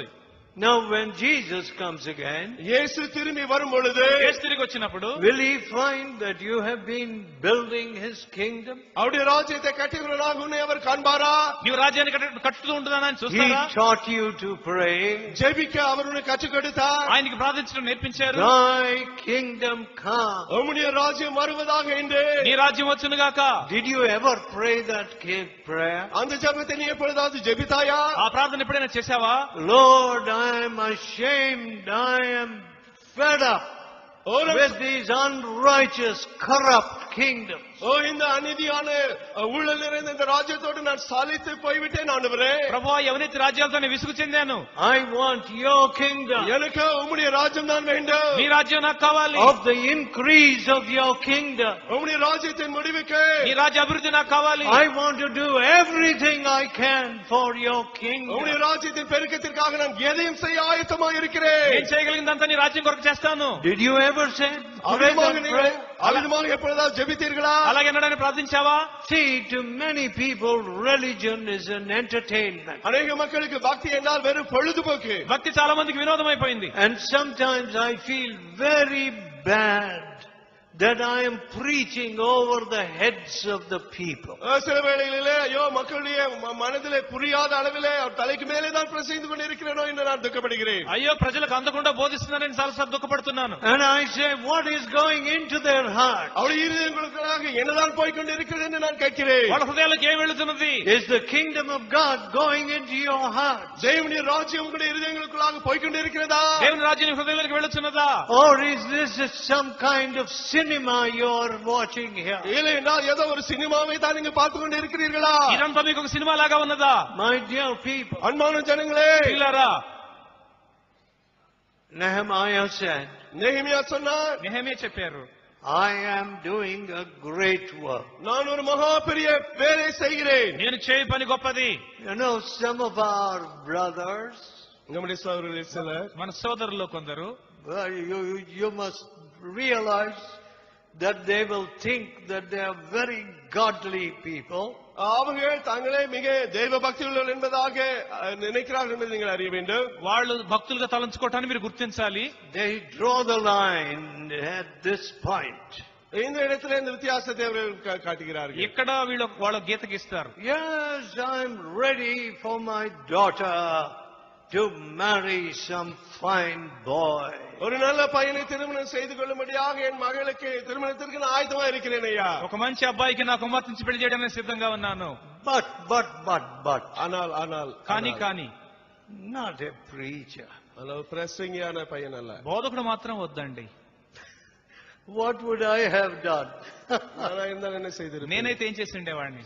Now when Jesus comes again, இயேசு திரும்பி வரும் பொழுது యేసు తిరిగి వచ్చినప్పుడు will he find that you have been building his kingdom? அவருடைய ராஜ்யத்தை கட்டுகிறவராக உன்னை அவர் காண்பாரா? నీవు రాజ్యాన్ని కట్టు- కట్టుతూ ఉంటున్నానని He చూస్తారా? taught you to pray, ஜெபிக்க அவர் உன்னை கற்றுக் கொடுத்தார். ఆయనకి ప్రార్థించడం నేర్పించారు. thy kingdom come. உம்முடைய ராஜ்யம் வருவதாக என்று. నీ రాజ్యం వచ్చునుగాక. Did you ever pray that cave prayer? அந்த ஜெபத்தை நீ எப்பொழுதாவது ஜெபித்தாயா? ఆ ప్రార్థన ఎప్పుడైనా చేశావా? Lord, I am ashamed, I am fed up O with these unrighteous, corrupt kingdoms. ஓ இந்த அநீதியான ஊழல் நிறைந்த இந்த ராஜ்யத்தோடு நான் சலித்து போய்விட்டேன் ஆண்டவரே. ప్రభువా ఈ అవినీతి రాజ్యాలతో నేను విసుగు చెందాను. I want your kingdom. எனக்கு உம்முடைய ராஜ்யம் தான் வேண்டும். నీ రాజ్యం నాకు కావాలి. Of the increase of your kingdom. உம்முடைய ராஜ்யத்தின் முடிவுக்கு నీ రాజ్య అభివృద్ధి నాకు కావాలి. I want to do everything I can for your kingdom. உம்முடைய ராஜ்யத்தின் பெருக்கத்திற்காக நான் எதையும் செய்ய ஆயத்தமாக இருக்கிறேன். నేను చేయగలిగినంత నీ రాజ్యం కొరకు చేస్తాను. Did you ever say? அவிதமாக நீங்கள் அவிதமாக எப்பொழுதாவது ஜெபித்தீர்களா? అలాగే ఎన్నడని ప్రార్థించావా? See, to many people, religion is an entertainment. அநேக மக்களுக்கு பக்தி என்றால் வெறும் பொழுதுபோக்கு. భక్తి చాలా మందికి వినోదం అయిపోయింది. And sometimes I feel very bad that I am preaching over the heads of the people. சில வேளைகளிலே ஐயோ மக்களுடைய ம- மனதிலே புரியாத அளவிலே அவர் தலைக்கு மேலே தான் பிரசங்கித்து கொண்டிருக்கிறேனோ என்று நான் துக்கப்படுகிறேன். అయ్యో ప్రజలకు అందకుండా బోధిస్తున్నానని చాలాసార్లు దుఃఖపడుతున్నాను. And I say, what is going into their heart? அவருடைய இருதயங்களுக்காக என்னதான் போய்கொண்டிருக்கிறது என்று நான் கேட்கிறேன். వాళ్ళ హృదయాలకు ఏం వెళుతున్నది? Is the kingdom of God going into your heart? தேவனுடைய ராஜ்யம் உங்களுடைய இருதயங்களுக்குள்ளாக போய்கொண்டிருக்கிறதா? దేవుని రాజ్యం నీ హృదయాలకు వెళుతున్నదా? Or is this some kind of cinema you're watching here? இல்லை என்றால் ஏதோ ஒரு சினிமாவை தான் நீங்க பார்த்து கொண்டு இருக்கிறீர்களா? ఇదంతా మీకు ఒక సినిమా లాగా ఉన్నదా? My dear people, அன்பான ஜனங்களே, ప్రియులారా, Nehemiah said, நெகேமியா சொன்னார், నెహెమియా చెప్పారు, I am doing a great work. நான் ஒரு மகா பெரிய வேலை செய்கிறேன். నేను చేయి పని గొప్పది. You know, some of our brothers, நம்முடைய சகோதரர்கள் சிலர் మన సోదరుల్లో కొందరు well, you, you you must realize that they will think that they are very godly people. அவர்கள் தங்களே மிக தெய்வ பக்தி உள்ளவர்கள் என்பதாக அஹ், நினைக்கிறார்கள் என்பதை நீங்கள் அறிய வேண்டும். వాళ్ళు భక్తులుగా తలంచుకోవటాన్ని మీరు గుర్తించాలి. They draw the line at this point. இந்த இடத்துல இந்த வித்தியாசத்தை அவர்கள் கா- காட்டுகிறார்கள். ఇక్కడ వీళ్ళు వాళ్ళ గీతకి ఇస్తారు. Yes, I'm ready for my daughter to marry some fine boy. ஒரு நல்ல பையனை திருமணம் செய்து கொள்ளும்படியாக என் மகளுக்கு திருமணத்திற்கு நான் ஆயத்தமா இருக்கிறேன் ஐயா. ఒక మంచి అబ్బాయికి నా కుమార్తెని పెళ్లి చేయడానికి సిద్ధంగా ఉన్నాను. But, but, but, but, ஆனால் ஆனால் కానీ ஆனால், కానీ not a preacher. ஆனால் பிரசங்கியான பையன் அல்ல. బోధకుడు మాత్రం వద్దండి. What would I have done? ஆனா இருந்தால் என்ன செய்திருப்பேன்? నేనైతే ఏం చేసి ఉండేవాడిని?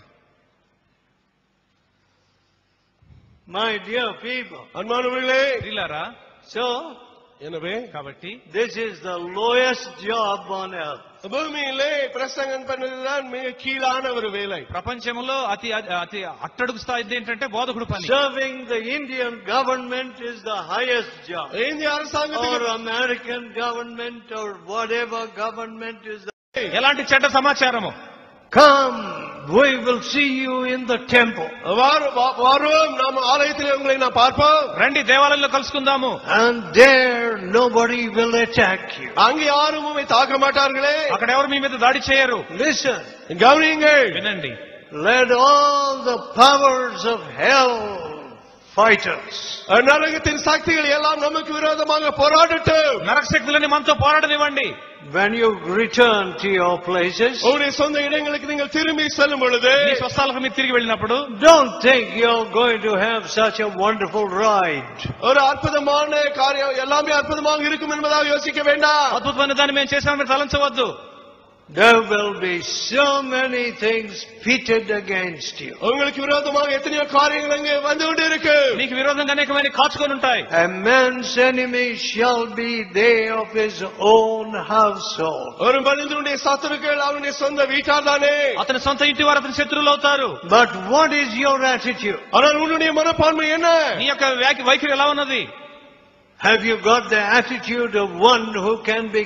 My dear people. அன்பானவர்களே, ప్రియులారా, So, எனவே కాబట్టి this is the lowest job on earth. பூமியிலே பிரசங்கம் பண்ணுவதுதான் மிக கீழான ஒரு வேலை. ప్రపంచంలో అతి అతి అట్టడుగు స్థాయి ఏంటంటే బోధకుడు పని. Serving the Indian government is the highest job. இந்திய Or அரசாங்கத்துக்கு American government or whatever government is the... ఎలాంటి చెడ్డ సమాచారము? Come, we will see you in the temple. வாரு- வா- வாருவோம், நாம் ஆலயத்திலே உங்களை நான் பார்ப்போம். రండి దేవాలయంలో కలుసుకుందాము. And there nobody will attack you. அங்கே யாரும் உம்மை தாக்க மாட்டார்களே. అక్కడ ఎవరు మీ మీద దాడి చేయరు. Listen, கவனியுங்கள். వినండి, let all the powers of hell fight us. நரகத்தின் சக்திகள் எல்லாம் நமக்கு விரோதமாக போராடட்டும். నరక శక్తులని మనతో పోరాడనివ్వండి. When you return to your places, உங்களுடைய சொந்த இடங்களுக்கு நீங்கள் திரும்பி செல்லும் பொழுது మీ స్వస్థాలకు మీరు తిరిగి వెళ్ళినప్పుడు don't think you're going to have such a wonderful ride. ஒரு அற்புதமான காரியம் எல்லாமே அற்புதமாக இருக்கும் என்பதாக யோசிக்க வேண்டாம். అద్భుతమైన దాన్ని మేము చేసామని మీరు తలంచవద్దు. There will be so many things pitted against you. உங்களுக்கு விரோதமாக எத்தனையோ காரியங்கள் அங்கே வந்து கொண்டு இருக்கு. నీకు విరోధంగా అనేకమైన కాచుకొని ఉంటాయి. A man's enemy shall be they of his own household. ஒரு மனிதனுடைய சத்துருக்கள் அவனுடைய சொந்த வீட்டார் தானே. అతని సొంత ఇంటి వారు అతని శత్రువులు అవుతారు. But what is your attitude? ஆனால் உன்னுடைய மனப்பான்மை என்ன? నీ యొక్క వ్యాఖ్య- వైఖరి ఎలా ఉన్నది? Have you got the attitude of one who can be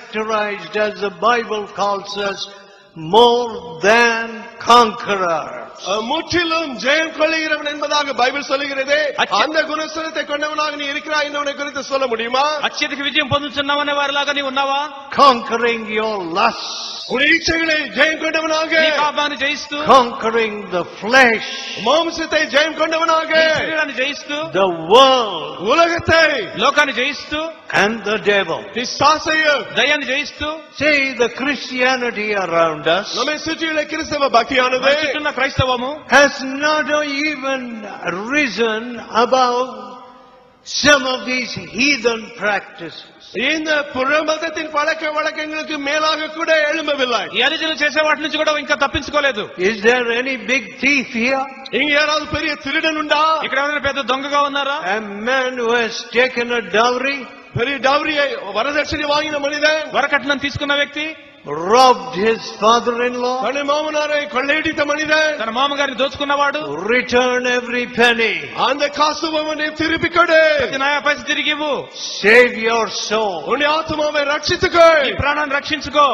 characterized as the Bible calls us more than conqueror? முற்றிலும் ஜெயம் கொள்ளுகிறவன் என்பதாக பைபிள் சொல்லுகிறது. அந்த குணஸ்தலத்தை கொண்டவனாக நீ இருக்கிறாய் என்பவனை குறித்து சொல்ல முடியுமா? అత్యధిక విజయం పొందుతున్నావనే వారిలాగా నీవు ఉన్నావా? Conquering your lusts, உன் இச்சைகளை ஜெயம் கொண்டவனாக, నీ పాపాన్ని జయిస్తూ, conquering the flesh, மாம்சத்தை ஜெயம் கொண்டவனாக, శరీరాన్ని జయిస్తూ, the world, உலகத்தை, లోకాన్ని జయిస్తూ, and the devil. பிசாசையும் దయ్యాన్ని జయిస్తూ. See, the Christianity around us நம்மை சுற்றியுள்ள கிறிஸ்தவ பக்தியானது మన చుట్టూ ఉన్న క్రైస్తవము has not even risen above some of these heathen practices. இந்த புறமதத்தின் பழக்க வழக்கங்களுக்கு மேலாக கூட எழும்பவில்லை. ఈ అరిజనులు చేసే వాటి నుంచి కూడా ఇంకా తప్పించుకోలేదు. Is there any big thief here? இங்க யாராவது பெரிய திருடன் உண்டா? ఇక్కడ ఎవరైనా పెద్ద దొంగగా ఉన్నారా? A man who has taken a dowry, பெரிய டவுரியை வரதட்சணை வாங்கின மனிதன், వరకట్నం తీసుకున్న వ్యక్తి, robbed his father-in-law, தன் மாமனாரை கொள்ளையடித்த மனிதன், తన మామగారిని దోచుకున్నవాడు, return every penny, அந்த காசு அவனை திருப்பி கொடு, ప్రతి నయా పైస తిరిగి ఇవ్వు, save your soul. உன் ஆத்மாவை ரட்சித்துக்கோ, నీ ప్రాణాన్ని రక్షించుకో.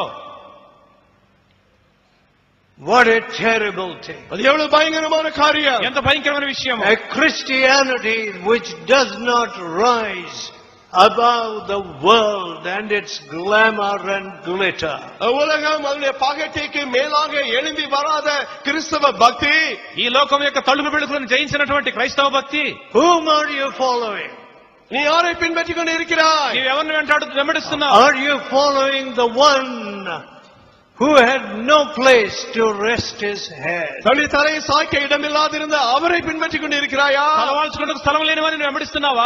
What a terrible thing. அது எவ்வளவு பயங்கரமான காரியம். ఎంత భయంకరమైన విషయం. A Christianity which does not rise above the world and its glamour and glitter. உலகம் அதனுடைய பகட்டிக்கு மேலாக எழும்பி வராத கிறிஸ்தவ பக்தி, ఈ లోకం యొక్క తలుపు వెలుగులను జయించినటువంటి క్రైస్తవ భక్తి. Whom are you following? நீ யாரை பின்பற்றிக் கொண்டு இருக்கிறாய்? నీవు ఎవరిని వెంటాడు వెంబడిస్తున్నావు? Are you following the one who had no place to rest his head? தன்னுடைய தலையை சாய்க்க இடமில்லாதிருந்த அவரை பின்பற்றிக் கொண்டு இருக்கிறாயா? తలవాల్చుకుంటూ స్థలం లేని వారిని వెంబడిస్తున్నావా?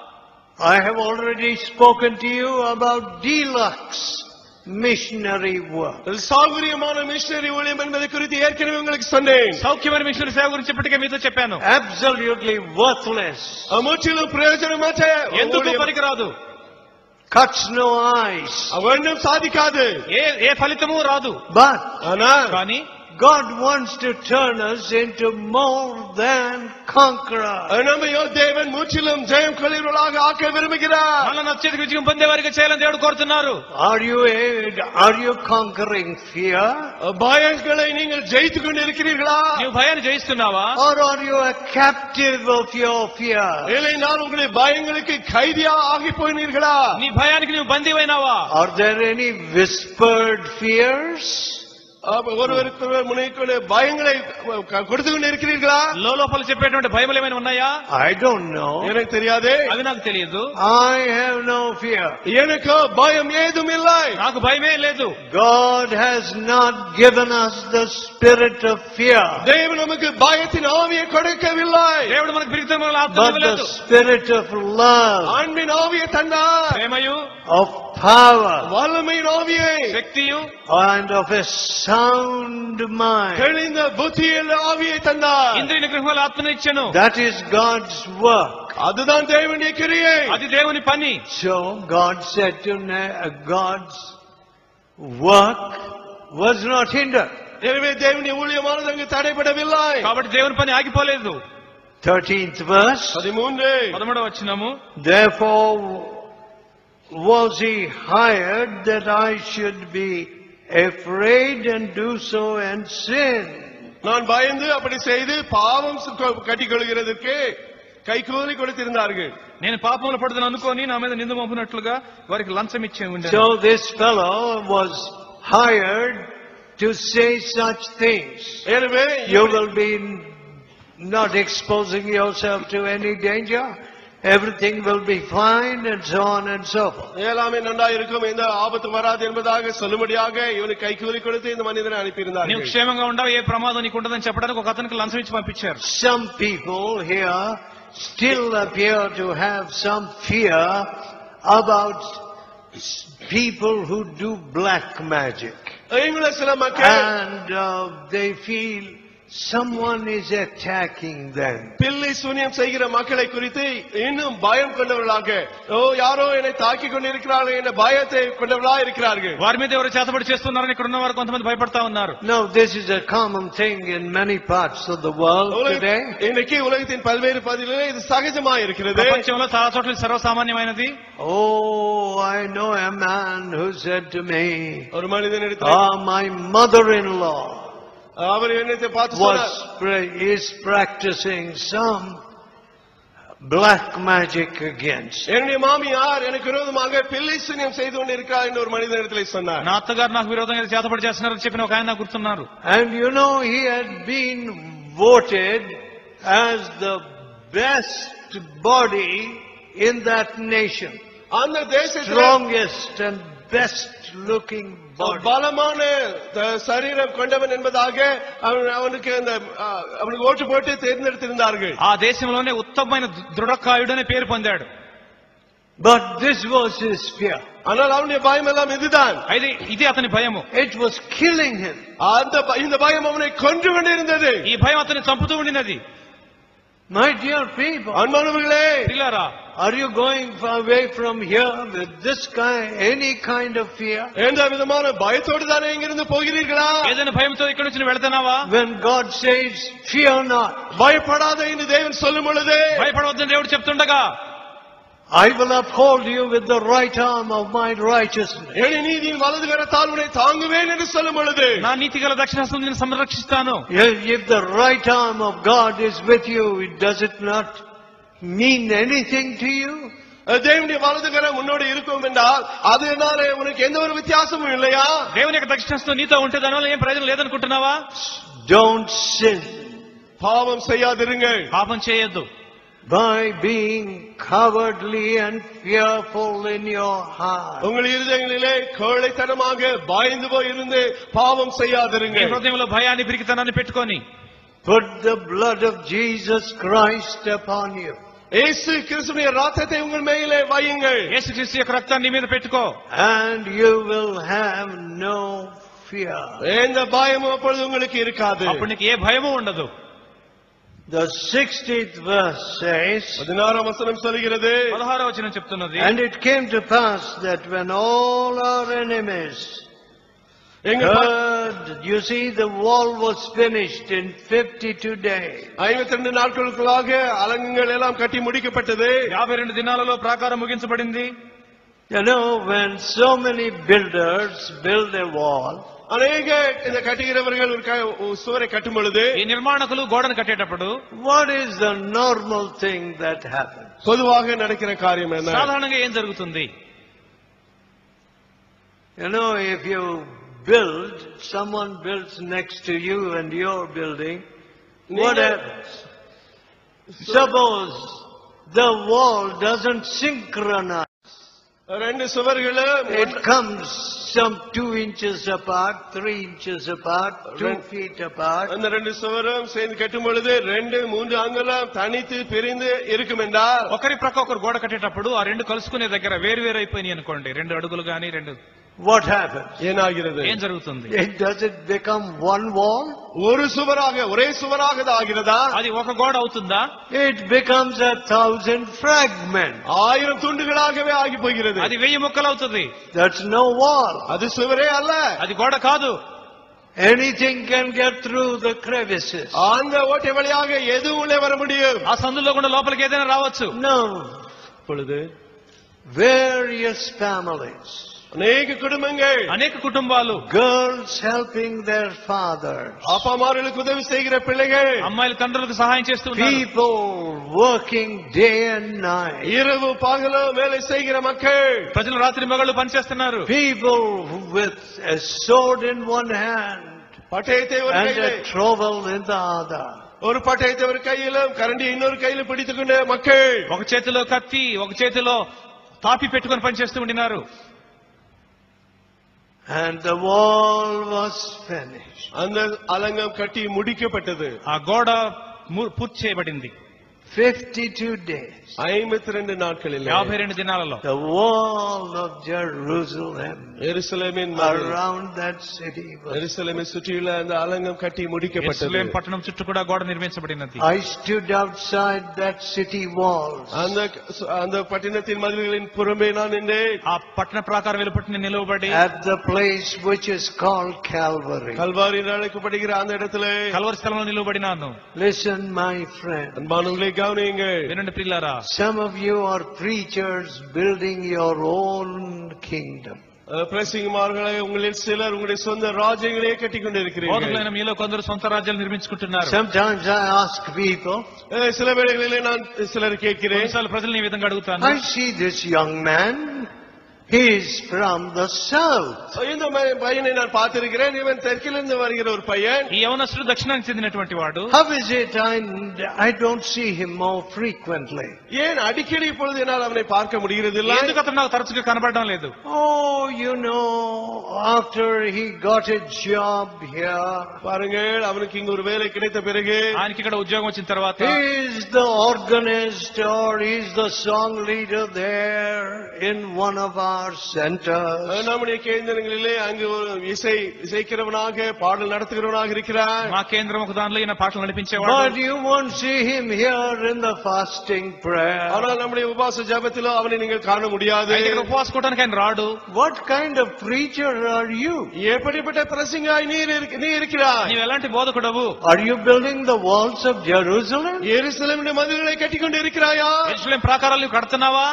I have already spoken to you about deluxe missionary work. సౌకర్యமான మిషనరీ ఊழிయం என்பதை குறித்து ஏற்கனவே உங்களுக்கு சொன்னேன். సౌఖ్యమైన మిషనరీ సేవ గురించి ఇప్పటికే మీతో చెప్పాను. Absolutely worthless. ముற்றிலும் ప్రయోజనమற்ற, ఎందుకు పనికిరాదు, cuts no eyes. అవన్నీ సాధికాదు, ఏ ఏ ఫలితము రాదు. But ఆనా కానీ God wants to turn us into more than conquerors. நம்மையோ தேவன் முற்றிலும் ஜெயம் கொள்ளுகிறவர்களாக ஆக்க விரும்புகிறார். మనల్ని అత్యధిక విజయం పొందేవారిగా చేయాలని దేవుడు కోరుతున్నారు. Are you a, are you conquering fear? பயங்களை நீங்கள் ஜெயித்துக் கொண்டு இருக்கிறீர்களா? నీవు భయాన్ని జయిస్తున్నావా? Or are you a captive of your fear? இல்லை, நான் உங்களுடைய பயங்களுக்கு கைதியா ஆகி போயினீர்களா? నీ భయానికి నీవు బందీవైనావా? Are there any whispered fears? ஒருவருக்கு முனைக்கொண்டு பயங்களை கொடுத்து கொண்டு இருக்கிறீர்களா? లోపల చెప్పేటువంటి భయములు ఏమైనా ఉన్నాయా? I don't know. எனக்கு தெரியாது. అవి నాకు తెలియదు. I have no fear. எனக்கு பயம் ஏதும் இல்லை. నాకు భయమే లేదు. God has not given us the spirit of fear, தேவன் நமக்கு பயத்தின் ஆவியை கொடுக்கவில்லை. దేవుడు మనకు పిరికితనమైన ఆత్మ but the ఇవ్వలేదు. spirit of love, அன்பின் ஆவியை தந்தார். ప్రేమయు, of power, வல்லமையின் ஆவியை, శక్తియు, and of a sound mind. தெளிந்த புத்தியின் ஆவியை தந்தார். ఇంద్రియ నిగ్రహముల ఆత్మను ఇచ్చెను. That is God's work. அதுதான் தேவனுடைய கிரியை. అది దేవుని పని. So God said to Na- uh, God's work was not hindered. எனவே தேவனுடைய ஊழியமானது அங்கு தடைபடவில்லை. కాబట్టి దేవుని పని ఆగిపోలేదు. thirteenth verse. பதிமூன்று పదమూడవ వచనము, Therefore was he hired that I should be afraid and do so and sin. நான் பயந்து அப்படி செய்து பாவம் கட்டிக்கொள்கிறதற்கு கைகூலி கொடுத்திருந்தார்கள். నేను పాపములు పడుదని అనుకోని నా మీద నింద మోపినట్లుగా వారికి లంచం ఇచ్చే ఉండే. So this fellow was hired to say such things. எனவே You will be not exposing yourself to any danger. Everything will be fine, and so on and so forth. எல்லாமே நன்றா இருக்கும், எந்த ஆபத்து வராது என்பதாக சொல்லும்படியாக இவனுக்கு கைகூலி கொடுத்து இந்த மனிதனை నీవు அனுப்பியிருந்தார்கள். క్షేమంగా ఉండవు, ఏ ప్రమాదం నీకు ఉండదని చెప్పడానికి ఒక అతనికి లంచం ఇచ్చి పంపించారు. Some people here still appear to have some fear about people who do black magic. எங்களை சில மக்கள் And uh, they feel someone is attacking them. பில்லி சூனியம் செய்கிற மக்களை குறித்து இன்னும் பயம் கொண்டவர்களாக, ஓ யாரோ என்னை தாக்கி கொண்டிருக்கிறார்கள் என்ற பயத்தை கொண்டவர்களாக இருக்கிறார்கள். వారి మీద ఎవరు చేతబడి చేస్తున్నారని ఇక్కడ ఉన్న వారు కొంతమంది భయపడతా ఉన్నారు. No, this is a common thing in many parts of the world today. இன்னைக்கு உலகத்தின் பல்வேறு பகுதிகளில் இது சகஜமா இருக்கிறது. ప్రపంచంలో చాలా చోట్ల సర్వసామాన్యమైనది. Oh, I know a man who said to me, ஒரு மனிதன் எடுத்து, ah, my mother-in-law அவர் என்னத்தை பார்த்து சொன்னார், was pra- is practicing some black magic against. என்னுடைய மாமியார் எனக்கு விரோதமாக பில்லி சூனியம் செய்து கொண்டிருக்கிறார் என்று ஒரு மனிதனிடத்திலே சொன்னார். నా అత్తగారు నాకు విరోధంగా చేతపడి చేస్తున్నారని చెప్పిన ఒక ఆయన నాకు గుర్తున్నారు. And you know, he had been voted as the best body in that nation. அந்த தேசத்திலே Strongest and best looking body. பலமான த- சரீரம் கொண்டவன் என்பதாக அவன் அவனுக்கு அந்த ஆ, அவனுக்கு ஓட்டு போட்டு தேர்ந்தெடுத்திருந்தார்கள். ఆ దేశంలోనే ఉత్తమమైన దృఢకాయుడు అనే పేరు పొందాడు. But this was his fear. ஆனால் அவனுடைய பயம் எல்லாம் இதுதான். అయితే ఇది అతని భయము. It was killing him. அந்த ப- இந்த பயம் அவனை கொன்று கொண்டிருந்தது. ఈ భయం అతన్ని చంపుతూ ఉండినది. My dear people, அன்பானவர்களே, పిల్లారా, are you going away from here with this kind, any kind of fear? எந்த விதமான பயத்தோடு தானே இங்கிருந்து போகிறீர்களா? ఏదైనా భయంతో ఇక్కడి నుంచి వెళ్తున్నావా? When God says, fear not, பயப்படாத என்று தேவன் சொல்லும் பொழுது, భయపడవద్దని దేవుడు చెప్తుండగా, I will uphold you with the right arm of my righteousness. என் நீதியின் வலது கரத்தால் உன்னை தாங்குவேன் என்று சொல்லும் பொழுது, నా నీతిగల దక్షిణాస్తం నేను సంరక్షిస్తాను. If the right arm of God is with you, does it not mean anything to you? தேவனுடைய வலது கரம் உன்னோடு இருக்கும் என்றால் அதனால உனக்கு எந்த ஒரு வித்தியாசமும் இல்லையா? దేవుని యొక్క దక్షిణాస్తం నీతో ఉంటే దానివల్ల ఏం ప్రయోజనం లేదనుకుంటున్నావా? Don't sin பாவம் செய்யாதிருங்கள். పాపం చేయొద్దు. by being cowardly and fearful in your heart. உங்கள் இருதயங்களிலே கோழைத்தனமாக பயந்து போய் இருந்து பாவம் మీ செய்யாதிருங்கள். హృదయంలో భయాన్ని పిరికితనాన్ని పెట్టుకొని Put the blood of Jesus Christ upon you. இயேசு கிறிஸ்துவின் இரத்தத்தை உங்கள் மேலே வையுங்கள். యేసుక్రీస్తు యొక్క రక్తాన్ని నీ మీద పెట్టుకో. And you will have no fear. எந்த பயமும் அப்பொழுது உங்களுக்கு இருக்காது. అప్పుడు నీకు ఏ భయము ఉండదు. The sixtieth verse says, பதினாறாம் வசனம் சொல்கிறது, పదహారవ వచనం చెప్తున్నది, And it came to pass that when all our enemies எங்கள் ப- heard, you see, the wall was finished in fifty-two days. ஐம்பத்தி ரெண்டு நாட்களுக்குள்ளாக அலங்கங்கள் எல்லாம் கட்டி முடிக்கப்பட்டது. యాభై రెండు దినాలలో ప్రాకారం ముగించబడింది. You know, when so many builders build a wall, அநேக இந்த கட்டுகிறவர்கள் ஒரு க- ஒரு சுவரை கட்டும் பொழுது ఈ నిర్మాణకులు గోడను కట్టేటప్పుడు what is the normal thing that happens? பொதுவாக நடக்கிற காரியம் என்ன? సాధారణంగా ఏం జరుగుతుంది? You know, if you build, someone builds next to you and you're building, what நீங்க- happens? Suppose the wall doesn't synchronize. ரெண்டு சுவர்களும் It comes some two inches apart, three inches apart, two Right. feet apart. அந்த ரெண்டு சுவரும் சேர்ந்து கட்டும் பொழுது ரெண்டு மூன்று அங்குலம் தனித்து பிரிந்து இருக்கும் என்றால் ఒకరి ప్రక్క ఒకరు గోడ కట్టేటప్పుడు ఆ రెండు కలుసుకునే దగ్గర వేరు వేరు అయిపోయినాయి అనుకోండి, రెండు అడుగులు గాని రెండు, What happens? ஏனாகிறது? ఏం జరుగుతుంది? It, does it become one wall? ஒரு சுவராக ஒரே சுவராக அது ஆகிறதா? అది ఒక గోడ అవుతుందా? It becomes a thousand fragments. ஆயிரம் துண்டுகளாகவே ஆகி போகிறது. అది వెయ్యి ముక్కలు అవుతుంది. That's no wall. அது சுவரே அல்ல. అది గోడ కాదు. Anything can get through the crevices. அந்த ஓட்டை வழியாக எதுவும் உள்ளே வர முடியும். ఆ సందులో కూడా లోపలికి ఏదైనా రావచ్చు. No. பொழுது Various families. அநேக குடும்பங்கள், అనేక కుటుంబాలు, Girls helping their fathers. அப்பா அம்மார்களுக்கு உதவி செய்கிற பிள்ளைகள், అమ్మాయిల తండ్రులకు సహాయం చేస్తూ ఉన్నారు. People working day and night. இரவு பகலும் வேலை செய்கிற மக்கள், ప్రజలు రాత్రి మగళ్ళు పనిచేస్తున్నారు. People with a sword in one hand பட்டயத்தை ஒரு and கையில, a trowel in the other. ஒரு பட்டயத்தை ஒரு கையிலும் கரண்டி இன்னொரு கையில பிடித்துக் கொண்ட மக்கள், ఒక చేతిలో కత్తి, ఒక చేతిలో తాపి పెట్టుకొని పనిచేస్తూ ఉండినారు. And the wall was finished. அந்த அலங்கம் கட்டி முடிக்கப்பட்டது. ఆ గోడ ము- పూర్తి చేయబడింది. Fifty-two days. ஐம்பத்தி ரெண்டு நாட்களில் యాభై రెండు దినాలలో The wall of Jerusalem எருசலேமின் மதில், around that city was. எருசலேமை சுற்றியுள்ள அந்த அலங்கம் கட்டி முடிக்கப்பட்டது. యెరూషలేం పట్టణం చుట్టూ కూడా గోడ నిర్మించబడినది. I stood outside that city walls. அந்த அந்த பட்டணத்தின் மதில்களின் புறம்பே நான் நின்றேன். ఆ పట్టణ ప్రాకారం వెలుపటి నేను నిలవబడి At the place which is called Calvary. Kalvari என்று அழைக்கப்படுகிற அந்த இடத்திலே కల్వరి స్థలంలో నిలవబడినాను. Listen, my friend. அன்பானவர்களே கவனியுங்கள். వినండి ప్రియులారా, Some of you are preachers building your own kingdom. பிரசங்கிமார்களே உங்களில் சிலர் உங்களுடைய சொந்த ராஜ்யங்களே கட்டிக் கொண்டிருக்கிறீர்கள். బోధకులైన మీలో కొందరు సొంత రాజ్యాలు నిర్మించుకుంటున్నారు. Sometimes I ask people, சில வேளைகளிலே நான் சிலர் கேட்கிறேன், కొన్నిసార్లు ప్రజల్ని ఈ విధంగా అడుగుతాను. I see this young man, he is from the south. இந்த பையனை நான் பார்த்திருக்கிறேன், இவன் தெற்கிலிருந்து வருகிற ஒரு பையன். ఈ యవనస్తుడు దక్షిణానికి చెందినటువంటి వాడు. How is it I, I don't see him more frequently? ஏன் அடிக்கடி இப்பொழுது என்னால் அவனை பார்க்க முடிகிறதில்லை? ఎందుకు అతను నాకు తరచుగా కనబడడం లేదు? Oh, you know, after he got a job here, பாருங்கள், அவனுக்கு இங்க ஒரு வேலை கிடைத்த பிறகு, ఆయనకి ఇక్కడ ఉద్యోగం వచ్చిన తర్వాత, he is the organist or he is the song leader there in one of our centers. நம்முடைய கேந்திரங்களிலே அங்கு ஒரு இசை இசைக்கிறவனாக பாடல் நடத்துகிறவனாக இருக்கிறார். మా కేంద్రం ఒక దానిలో ఈయన పాటలు నడిపించేవాడు. But you won't see him here in the fasting prayer. ஆனால் நம்முடைய உபவாச ஜெபத்திலோ அவனை நீங்கள் காண முடியாது. ఇక్కడ ఉపవాసుకోవడానికి ఆయన రాడు. What kind of preacher are you? எப்படிப்பட்ட பிரசங்காய் நீர் நீ இருக்கிறாய்? నీవు ఎలాంటి బోధకుడవు? Are you building the walls of Jerusalem? యెరూషలేముடைய మదిల్களை కట్టికొండి இருக்கிறாயா? యెరూషలేం ప్రాకారాలు నీవు కడుతున్నావా?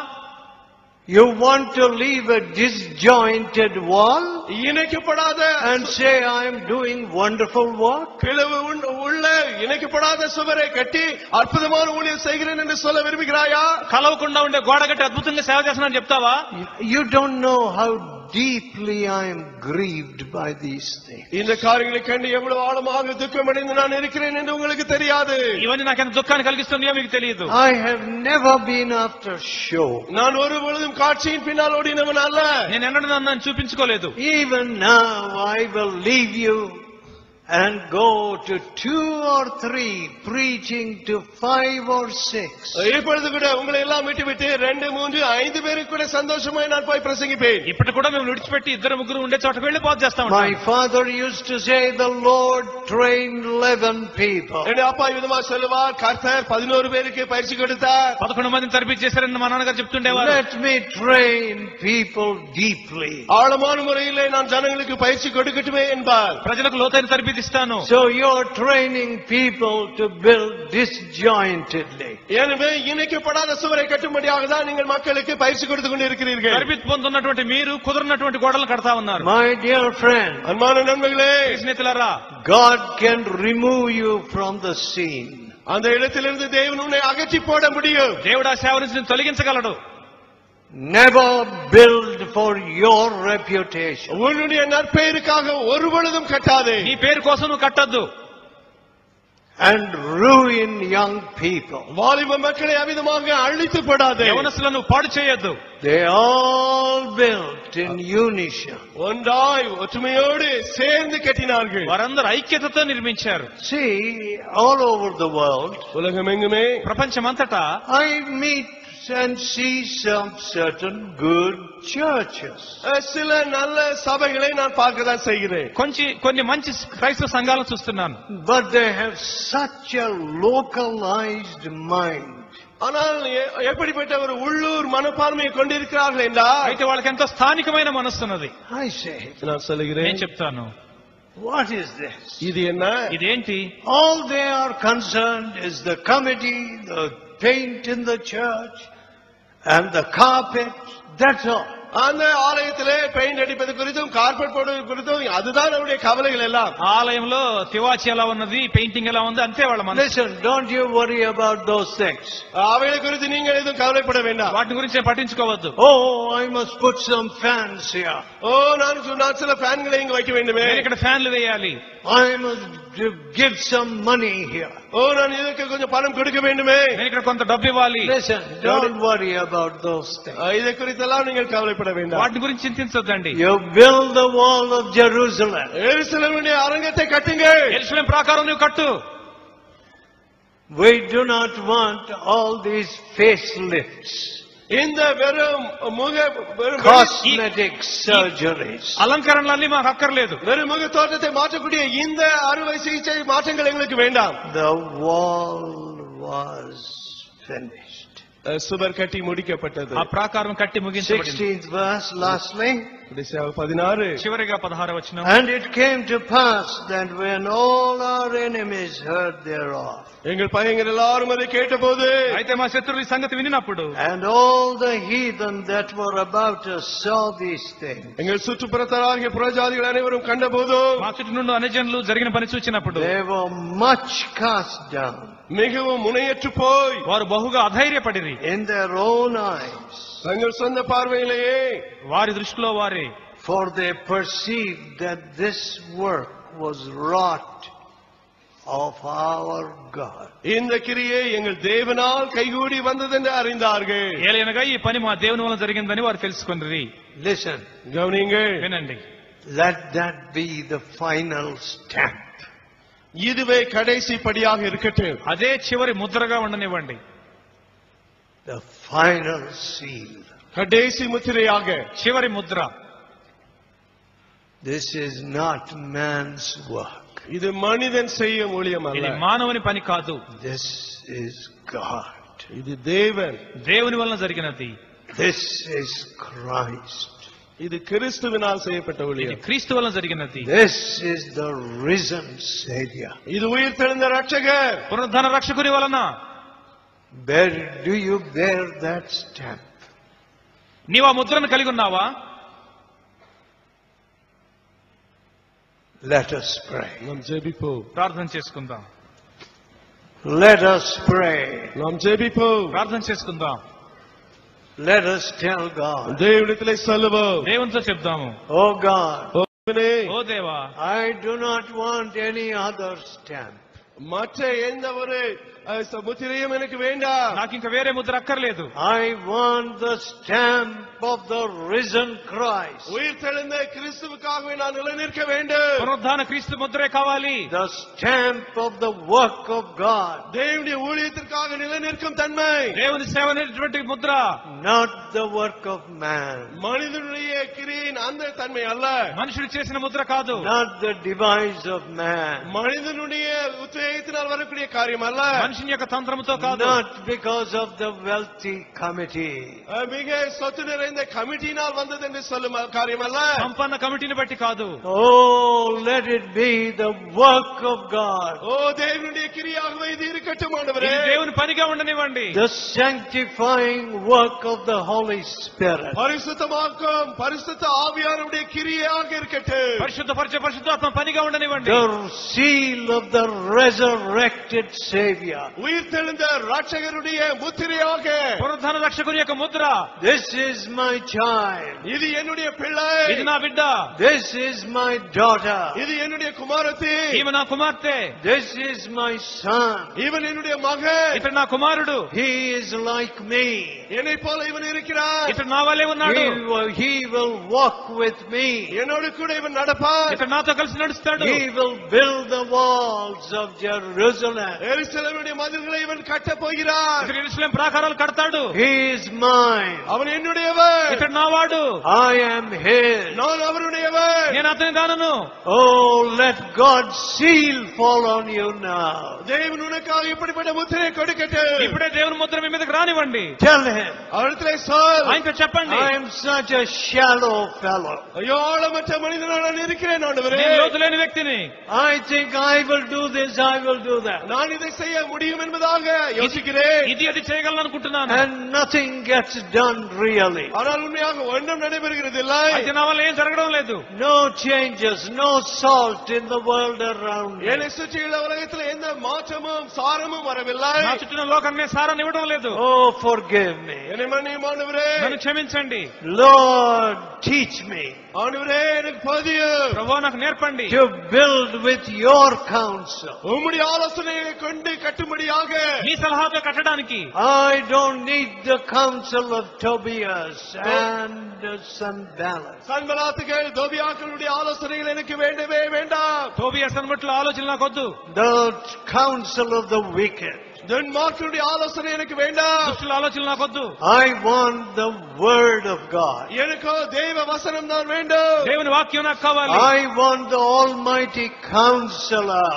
You want to leave a disjointed wall இணைக்கப்படாத and say I am doing wonderful work? பிளவு உள்ள இணைக்கப்படாத சுவரை கட்டி அற்புதமான ஊழியம் செய்கிறேன் என்று சொல்ல விரும்புகிறாயா? కలవకుండా ఉండే గోడ కట్టి అద్భుతంగా సేవ చేస్తున్నాను చెప్తావా? You don't know how deeply I am grieved by these things. இந்த காரியங்களை கண்டு எவ்வளவு ஆழமாக துக்கமடைந்து நான் இருக்கிறேன் என்று உங்களுக்கு தெரியாது. ఇవన్నీ నాకెంత దుఃఖాన్ని కలిగిస్తున్నాయో మీకు తెలియదు. I have never been after show. நான் ஒரு பொழுதும் காட்சியின் பின்னால் ஓடினவன் அல்ல. నేను ఎన్నడూ నన్ను చూపించుకోలేదు. Even now I will leave you and go to two or three, preaching to five or six. இப்பொழுது கூட உங்களை எல்லாம் விட்டுவிட்டு ரெண்டு மூன்று ஐந்து பேருக்கு கூட சந்தோஷமாய் நான் போய் பிரசங்கிப்பேன். ఇప్పటి కూడా మేము విడిచిపెట్టి ఇద్దరు ముగ్గురు ఉండే చోటకు వెళ్లి పోత చేస్తాం. My father used to say the Lord trained eleven people. என் அப்பா விதமா சொல்லுவார், கர்த்தர் பதினோரு பேருக்கு பயிற்சி கொடுத்தார். పదకొండు మందిని తరబిచ్చేశారని మా నాన్నగారు చెప్తుండేవారు. Let me train people deeply. ஆழமான முறையிலே நான் ஜனங்களுக்கு பயிற்சி கொடுக்கட்டுமே என்பார். ప్రజలకు లోతైన తరబిదిస్తాను. So you're training people to build disjointedly. எனவே இணைக்கப்படாத சுவரை கட்டும்படியாக தான் நீங்கள் மக்களுக்கு பயிற்சி கொடுத்து கொண்டு இருக்கிறீர்கள். తరబితి పొందుతున్నటువంటి మీరు కుదరనటువంటి గోడలు కడతా ఉన్నారు. My dear friend, அன்பான நண்பர்களே, స్నేహితులారా, God can remove you from the scene. அந்த இடத்திலிருந்து தேவன் உன்னை அகற்றி போட முடியும். దేవుడు ఆ సేవ నుంచి తొలగించగలడు. Never build for your reputation. உன்னுடைய நற்பெயருக்காக ஒரு பொழுதும் கட்டாதே. నీ పేరు కోసం నువ్వు కట్టొద్దు. And ruin young people. வாலிப மக்களை அமிதமாக அழித்து போடாதே. యవనస్తులను పాడు చేయొద్దు. They all built in unison. ஒன்றாய் ஒற்றுமையோடு சேர்ந்து கட்டினார்கள். వారందరూ ఐక్యతతో నిర్మించారు. See, all over the world, உலகமெங்குமே ప్రపంచమంతటా I meet and see some certain good churches. சில நல்ல சபைகளை நான் பார்க்கதான் செய்கிறேன். కొంచెం కొన్ని మంచి క్రైస్తవ సంఘాలను చూస్తున్నాను. But they have such a localized mind. ஆனால் எப்படிப்பட்ட ஒரு உள்ளூர் மனப்பான்மையை கொண்டிருக்கிறார்கள் என்றால், అయితే వాళ్ళకి ఎంతో స్థానికమైన మనస్సున్నది. I say, நான் சொல்லுகிறேன், నేను చెప్తాను, what is this? இது என்ன? ఇదేంటి? All they are concerned is the committee, the paint in the church, and the carpet. That's all. அந்த ஆலயத்திலே பெயிண்ட் அடிப்பது குறித்தும் கார்பெட் போடுவது குறித்தும் அதுதான் அவருடைய கவலைகள் எல்லாம். ఆలయంలో తివాచి ఎలా ఉన్నది, పెయింటింగ్ ఎలా ఉంది, అంతే వాళ్ళ మనసు. Listen, don't you worry about those things. அவைகளை குறித்து நீங்கள் எதுவும் கவலைப்பட வேண்டாம். వాటి గురించి పట్టించుకోవద్దు. Oh, I must put some fans here. ஓ, நான் நான் சில ஃபேன்களை இங்க வைக்க வேண்டுமே. నేను ఇక్కడ ఫ్యాన్లు వేయాలి. I must give some money here. ஓ, நான் இதற்கு கொஞ்சம் பணம் கொடுக்க வேண்டுமே. నేను ఇక్కడ కొంత డబ్బు ఇవ్వాలి. Listen, don't worry about those things. இதை குறித்தெல்லாம் நீங்கள் கவலைப்பட வேண்டாம். వాటి గురించి చింతించొద్దండి. You build the wall of Jerusalem. எருசலேமுடைய அரங்கத்தை கட்டுங்க. యెరూషలేం ప్రాకారం నువ్వు కట్టు. We do not want all these facelifts, இந்த வெறும் முக வெறும் cosmetic surgeries. అలంకరణలన్నీ మాకు అక్కర్లేదు. வெறும் முக தோற்றத்தை மாற்றக்கூடிய இந்த அறுவை சிகிச்சை மாற்றங்கள் எங்களுக்கு வேண்டாம். The wall was finished. சுவர் கட்டி முடிக்கப்பட்டது. ఆ ప్రాకారం కట్టి ముగించబడింది. sixteenth verse, lastly. கடைசியாக பதினாறு. చివరిగా పదహారు వచనం. And it came to pass that when all our enemies heard thereof, எங்கள் பகைஞர் எல்லாரும் அதை கேட்டபோது, అయితే మా శత్రువుల ఈ సంగతి వినినప్పుడు, and all the heathen that were about us saw these things, எங்கள் சுற்றுப்புறத்தாராகிய புறஜாதிகள் அனைவரும் கண்டபோது, మా చుట్టూ నుండి అన్యజనులు జరిగిన పని చూచినప్పుడు, they were much cast down மிகவும் முனையற்று போய், వారు బహుగా అధైర్యపడిరి. in their own eyes, தங்கள் சொந்த பார்வையிலேயே, వారి దృష్టిలో వారే, for they perceived that this work was wrought of our God. இந்த கிரியை எங்கள் தேவனால் கைகூடி வந்ததென்று அறிந்தார்கள். ఏలయనగా ఈ పని మా దేవుని వలన జరిగిందని వారు తెలుసుకొనిరి. Listen, கவனியுங்கள், వినండి. let that be the final stamp. இதுவே கடைசி படியாக இருக்கட்டும். అదే చివరి ముద్రగా ఉండనివ్వండి. The final seal. கடைசி முத்திரையாக, చివరి Mudra. This is not man's work. இது மனிதன் செய்யும் ஊழியம் அல்ல. ఇది మానవుని పని కాదు. This is God. இது தேவன். దేవుని వలన జరిగినది. This is Christ. இது கிறிஸ்துவினால் செய்யப்பட்ட ఇది ஊழியம். క్రీస్తు వలన జరిగినది. This is the risen Savior. இது உயிர்த்தெழுந்த ரட்சகர். పునరుద్ధరణ రక్షకుని వలన. Bear, do you bear that stamp? నీవు ఆ ముద్రను కలిగి ఉన్నావా? Let us pray. நாம் ஜெபிப்போம். ప్రార్థన చేసుకుందాం. Let us pray. நாம் ஜெபிப்போம். ప్రార్థన చేసుకుందాం. Let us tell God, தேவனிடத்திலே சொல்லுவோம். దేవునితో చెప్దాము. oh God, ஓ தேவனே, ఓ దేవా, I do not want any other stamp. மற்ற எந்த ஒரு அஹ், முத்திரையும் எனக்கு வேண்டாம். నాకు ఇంకా వేరే ముద్ర అక్కర్లేదు. I want the stamp of the risen Christ. உயிர்த்தெழுந்த கிறிஸ்துவுக்காகவே நான் நிலைநிற்க வேண்டும். పునరుద్ధాన క్రీస్తు ముద్రే కావాలి. The stamp of the work of God. தேவனுடைய ஊழியத்திற்காக நிலைநிற்கும் தன்மை, దేవుని సేవ అనేటువంటి Mudra, Not the work of man. மனிதனுடைய கிரியின் அந்த தன்மை அல்ல. మనుషుడు చేసిన ముద్ర కాదు. Not the device of man. மனிதனுடைய உத்வேகத்தினால் வரக்கூடிய காரியம் அல்ல. మనిషిని యొక్క తంత్రముతో కాదు. Not because of the wealthy committee. அஹ், மிக சொத்து நிறைந்த கமிட்டியினால் வந்தது என்று சொல்லும் காரியம் அல்ல. సంపన్న కమిటీని బట్టి కాదు. Oh, let it be the work of God. ஓ தேவனுடைய கிரியாகவே இது இருக்கட்டும் ஆண்டவரே. ఇది దేవుని పనిగా ఉండనివ్వండి. The sanctifying work of the Holy Spirit. பரிசுத்தமாக்கும் பரிசுத்த ஆவியானவருடைய கிரியாக இருக்கட்டும். పరిశుద్ధ పరిచ పరిశుద్ధాత్మ పనిగా ఉండనివ్వండి. The seal of the resurrected Savior. உயிர்த்தெழுந்த ரட்சகருடைய முத்திரையாக, పునరుద్ధాన రక్షకుని యొక్క Mudra. This is my child. இது என்னுடைய பிள்ளை, ఇది నా బిడ్డ, This is my daughter. இது என்னுடைய குமாரத்தி, ఈమె నా కుమార్తె, This is my son. இவன் என்னுடைய மகன், ఇతడు నా కుమారుడు, He is like me. என்னை போல இவன் இருக்கிறான், ఇతడు నా వల్లే ఉన్నాడు, He will, he will walk with me. என்னோடு கூட இவன் நடப்பான், ఇతడు నాతో కలిసి నడుస్తాడు, He will build the walls of Jerusalem. எருசலேமுடைய மதில்களை இவன் கட்டப் போகிறான், ఇతడు యెరూషలేము ప్రాకారాలు కడతాడు, He is mine. அவன் என்னுடையவன், ఇతడు నావాడు, I am His. நான் அவருடையவன். నేను అతని దానను. Oh, let God's seal fall on you now. தேவன் உனக்காக இப்படிப்பட்ட முத்திரை கொடுக்கட்டும். ఇప్పుడే దేవుని ముద్ర మీ మీదకి రానివ్వండి. Tell Him, அவரிடத்திலே சொல், ఆయనతో చెప్పండి, I am such a shallow fellow. ஐயோ ஆழமற்ற மனிதனாக நான் இருக்கிறேன் ஆண்டவரே. నేను లోతు లేని వ్యక్తిని. I think I will do this, I will do that. நான் இதை செய்ய முடியும் என்பதாக யோசிக்கிறேன். ఇది అది చేయగలను అనుకుంటున్నాను. And nothing gets done really. ஆனால் உண்மையாக ஒன்றும் நடைபெறுகிறது இல்லை. అయితే నా వల్ల ఏం జరగడం లేదు. No changes, no salt in the world around me. என்னை சுற்றியுள்ள உலகத்தில் எந்த மாற்றமும் சாரமும் வரவில்லை. నా చుట్టూ లోకాన్ని సారాన్ని ఇవ్వడం లేదు. Oh, forgive me. என்னை மன்னியும் ஆண்டவரே. నన్ను క్షమించండి. Lord, teach me ஆண்டவரே எனக்கு போதியும். ప్రభువా నాకు నేర్పండి. to build with your counsel. உம்முடைய ஆலோசனையை கொண்டு கட்டும்படியாக. నీ సలహాతో కట్టడానికి. I don't need the counsel of Tobias and Sanballat. சன்பலாத்துகள் தோபியாக்களுடைய ஆலோசனைகள் எனக்கு வேண்டவே வேண்டாம். తోబియా సన్బట్ల ఆలోచనలు నాకొద్దు. The counsel of the wicked. துன்மார்க்கருடைய ஆலோசனை எனக்கு வேண்டாம். దుష్టుల ఆలోచనలు నాకొద్దు. I want the word of God. எனக்கோ தெய்வ வசனம் தான் வேண்டும். దేవుని వాక్యం నాకు కావాలి. I want the Almighty Counselor.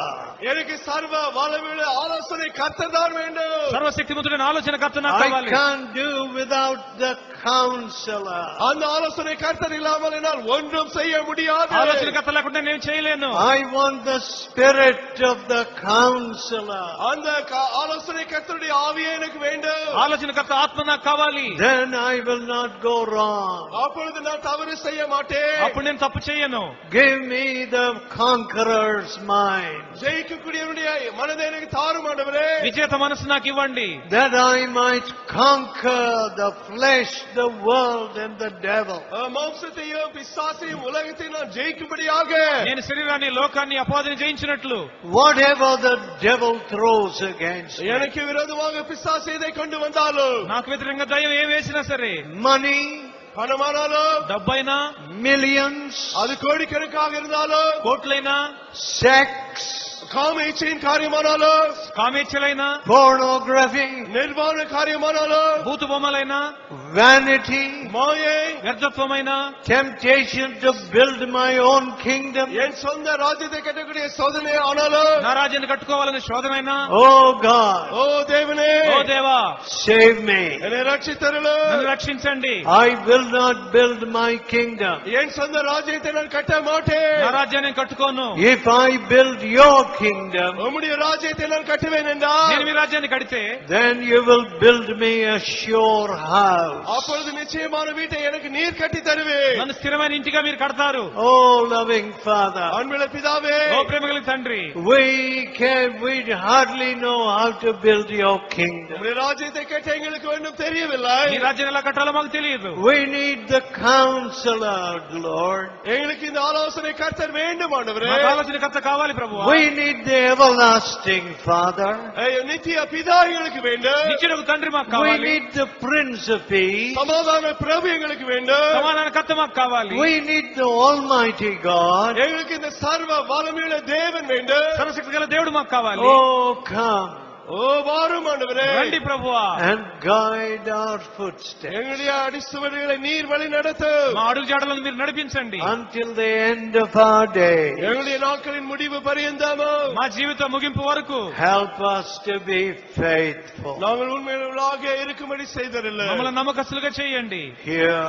எனக்கு சர்வ வல்லமையுள்ள ஆலோசனை கர்த்தர் தான் வேண்டும். సర్వశక్తిమంతుడైన ఆలోచన కర్త నాకు I కావాలి. can't do without the counselor. அந்த ஆலோசனை கர்த்தர் இல்லாமல் என்னால் ஒன்றும் செய்ய முடியாது. ఆలోచన కర్త లేకుండా నేను చేయలేను. I want the spirit of the counselor. அந்த க- ஆலோசனை கர்த்தருடைய ஆவியே எனக்கு வேண்டும். ఆలోచన కర్త ఆత్మ నాకు కావాలి. Then I will not go wrong. அப்பொழுது நான் தவறு செய்ய மாட்டேன். అప్పుడు నేను తప్పు చేయను. Give me the conqueror's mind, ஜெயிக்கக்கூடியவருடைய மனதை எனக்கு தாரும் ஆண்டவரே. విజేత మనసు నాకు ఇవ్వండి. that I might conquer the flesh, the world, and the devil. மாம்சத்தையும் பிசாசையும் உலகத்தையும் நான் ஜெயிக்கும்படியாக నేను శరీరాన్ని లోకాన్ని అపవాదిని జయించినట్లు Whatever the devil throws against me, எனக்கு விரோதமாக பிசாசு இதை கொண்டு வந்தாலும், నాకు వ్యతిరేకంగా దయ్యం ఏం వేసినా సరే, money, பணமானாலும், డబ్బైనా, millions, அது கோடிக்கணக்காக இருந்தாலும், కోట్లైనా, sex, காம இச்சையின் காரியமானாலும், కామేచ్ఛలైనా, pornography, நிர்வாண காரியமானாலும், భూత బొమ్మలైనా, vanity, மாயை, వ్యర్థత్వమైనా, temptation to build my own kingdom. என் சொந்த ராஜ்யத்தை கட்டக்கூடிய சோதனை ஆனாலும், నా రాజ్యాన్ని కట్టుకోవాలని శోధనైనా, Oh God, ஓ தேவனே, ఓ దేవా save me. என்னை ரட்சித்தருளும். నన్ను రక్షించండి. I will not build my kingdom. என் சொந்த ராஜ்யத்தை நான் கட்ட மாட்டேன். నా రాజ్యాన్ని నేను కట్టుకోను. If I build your kingdom, உம்முடைய ராஜ்யத்தை நான் கட்டுவேன் என்றால், నేను మీ రాజ్యాన్ని కడితే then you will build me a sure house. அப்பொழுது நிச்சயமான வீட்டை எனக்கு நீர் கட்டி தருவேன். నన్ను స్థిరమైన ఇంటిగా మీరు కడతారు. Oh loving Father, அன்புள்ள பிதாவே, ఓ ప్రేమగల తండ్రి, we can, we hardly know how to build your kingdom. உம்முடைய ராஜ்யத்தை கட்ட எங்களுக்கு ஒன்றும் தெரியவில்லை. ఈ రాజ్యాన్ని ఎలా కట్టాలో మాకు తెలియదు. We need the counselor, Lord. எங்களுக்கு இந்த ஆலோசனை கர்த்தர் வேண்டும் ஆண்டவரே. మాకు ఆలోచన కర్త కావాలి ప్రభువా. We need the everlasting Father. ஐயோ, நித்திய பிதா எங்களுக்கு வேண்டும். నిత్యుడకు తండ్రి మాకు We కావాలి. need the Prince of Peace. சமாதான பிரபு எங்களுக்கு வேண்டும். సమాధాన కర్త మాకు కావాలి. We need the Almighty God. எங்களுக்கு இந்த சர்வ வல்லமையுள்ள தேவன் வேண்டும். సర్వశక్తి గల దేవుడు మాకు కావాలి. Oh, come ஓ வாரும் ஆண்டவரே, రండి ప్రభువా. and guide our footsteps எங்களுடைய அடிசுவடுகளை நீர் வழி நடத்தும். మా అడుగు జాడలను మీరు నడిపించండి. until the end of our day. எங்களுடைய நாட்களின் முடிவு பரியந்தமும் మా జీవిత ముగింపు వరకు Help us to be faithful. நாங்கள் உண்மையுள்ளவர்களாக இருக்கும்படி செய்தரில்லை. మమ్మల్ని నమ్మకస్తులుగా చేయండి. Hear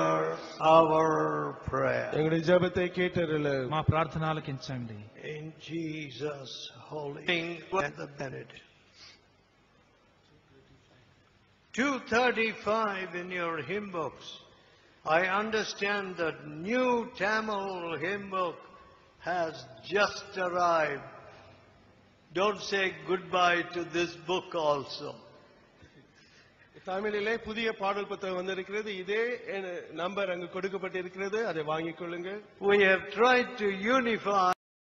our prayer. எங்களுடைய ஜெபத்தை கேட்டரில்லை. మా ప్రార్థన ఆలకించండి. In Jesus' holy name and the benedict. two thirty-five in your hymn books. I understand that new Tamil hymn book has just arrived. Don't say goodbye to this book also. தமிழிலே புதிய பாடல் புத்தகம் வந்திருக்கிறது. இதே நம்பர் அங்கு கொடுக்கப்பட்டிருக்கிறது. அதை வாங்கிக் கொள்ளுங்கள். We have tried to unify